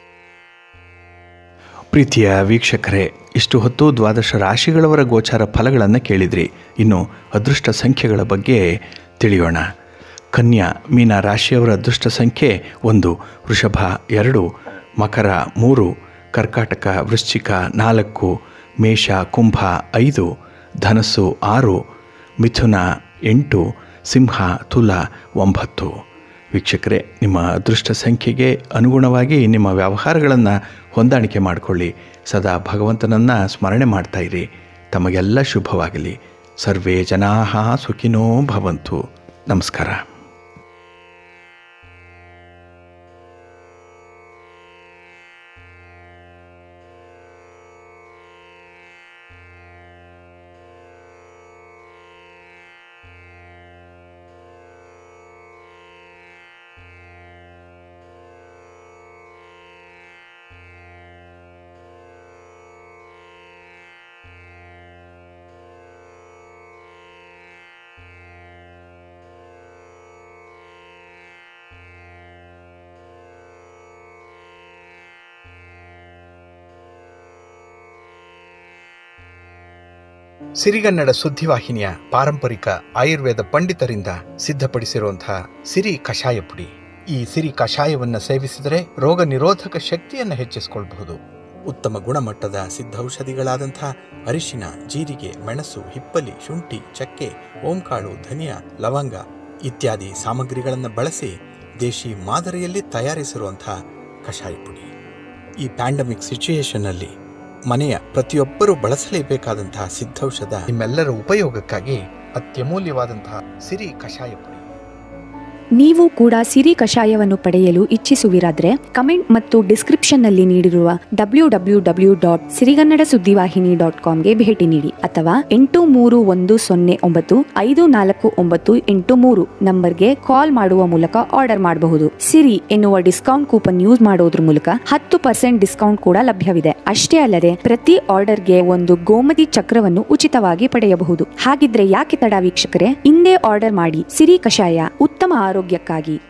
ಪ್ರೀತಿಯ ವೀಕ್ಷಕರೇ, ಇಷ್ಟು ಹೊತ್ತು 12 ರಾಶಿಗಳವರ ಗೋಚಾರ ಫಲಗಳನ್ನು ಕೇಳಿದ್ರಿ. ಇನ್ನು ಅದೃಷ್ಟ ಸಂಖ್ಯೆಗಳ ಬಗ್ಗೆ ತಿಳಿಯೋಣ. ಕನ್ಯಾ ಮೀನ ರಾಶಿಯವರ ಅದೃಷ್ಟ ಸಂಖ್ಯೆ 1, ವೃಷಭ 2, ಮಕರ 3, ಕರ್ಕಾಟಕ ವೃಶ್ಚಿಕ 4, ಮೇಷ ಕುಂಭ 5, ಧನಸ್ಸು 6, ಮಿಥುನ 8, ಸಿಂಹ ತುಲ 9. ವೀಕ್ಷಕರೇ, ನಿಮ್ಮ ಅದೃಷ್ಟ ಸಂಖ್ಯೆಗೆ ಅನುಗುಣವಾಗಿ ನಿಮ್ಮ ವ್ಯವಹಾರಗಳನ್ನು ಹೊಂದಾಣಿಕೆ ಮಾಡಿಕೊಳ್ಳಿ. ಸದಾ ಭಗವಂತನನ್ನು ಸ್ಮರಣೆ ಮಾಡ್ತಾ ಇರಿ. ತಮಗೆಲ್ಲ ಶುಭವಾಗಲಿ. ಸರ್ವೇ ಜನಾಃ ಸುಖಿನೋ ಭವಂತು. ನಮಸ್ಕಾರ. ಸಿರಿಗನ್ನಡ ಸುದ್ದಿವಾಹಿನಿಯ ಪಾರಂಪರಿಕ ಆಯುರ್ವೇದ ಪಂಡಿತರಿಂದ ಸಿದ್ಧಪಡಿಸಿರುವಂತಹ ಸಿರಿ ಕಷಾಯ ಪುಡಿ. ಈ ಸಿರಿ ಕಷಾಯವನ್ನು ಸೇವಿಸಿದರೆ ರೋಗ ನಿರೋಧಕ ಶಕ್ತಿಯನ್ನು ಹೆಚ್ಚಿಸಿಕೊಳ್ಳಬಹುದು. ಉತ್ತಮ ಗುಣಮಟ್ಟದ ಸಿದ್ಧೌಷಧಿಗಳಾದಂಥ ಅರಿಶಿನ, ಜೀರಿಗೆ, ಮೆಣಸು, ಹಿಪ್ಪಲಿ, ಶುಂಠಿ, ಚಕ್ಕೆ, ಓಂಕಾಳು, ಧನಿಯಾ, ಲವಂಗ ಇತ್ಯಾದಿ ಸಾಮಗ್ರಿಗಳನ್ನು ಬಳಸಿ ದೇಶಿ ಮಾದರಿಯಲ್ಲಿ ತಯಾರಿಸಿರುವಂತಹ ಕಷಾಯ ಪುಡಿ. ಈ ಪ್ಯಾಂಡಮಿಕ್ ಸಿಚುಯೇಷನ್ನಲ್ಲಿ ಮನೆಯ ಪ್ರತಿಯೊಬ್ಬರೂ ಬಳಸಲೇಬೇಕಾದಂತಹ ಸಿದ್ಧೌಷಧ ನಿಮ್ಮೆಲ್ಲರ ಉಪಯೋಗಕ್ಕಾಗಿ ಅತ್ಯಮೂಲ್ಯವಾದಂತಹ ಸಿರಿ ಕಷಾಯ ಪುಡಿ. ನೀವು ಕೂಡ ಸಿರಿ ಕಷಾಯವನ್ನು ಪಡೆಯಲು ಇಚ್ಛಿಸುವಿರಾದ್ರೆ ಕಮೆಂಟ್ ಮತ್ತು ಡಿಸ್ಕ್ರಿಪ್ಷನ್ನಲ್ಲಿ ನೀಡಿರುವ www.sirigannadasuddivahini.comಗೆ ಭೇಟಿ ನೀಡಿ ಅಥವಾ 8310954983 ನಂಬರ್ಗೆ ಕಾಲ್ ಮಾಡುವ ಮೂಲಕ ಆರ್ಡರ್ ಮಾಡಬಹುದು. ಸಿರಿ ಎನ್ನುವ ಡಿಸ್ಕೌಂಟ್ ಕೂಪನ್ ಯೂಸ್ ಮಾಡೋದ್ರ ಮೂಲಕ 10% ಡಿಸ್ಕೌಂಟ್ ಕೂಡ ಲಭ್ಯವಿದೆ. ಅಷ್ಟೇ ಅಲ್ಲದೆ ಪ್ರತಿ ಆರ್ಡರ್ಗೆ ಒಂದು ಗೋಮತಿ ಚಕ್ರವನ್ನು ಉಚಿತವಾಗಿ ಪಡೆಯಬಹುದು. ಹಾಗಿದ್ರೆ ಯಾಕೆ ತಡ ವೀಕ್ಷಕರೇ, ಇಂದೇ ಆರ್ಡರ್ ಮಾಡಿ. ಸಿರಿ ಕಷಾಯ ಉತ್ತಮ ಆರೋಗ್ಯಕ್ಕಾಗಿ.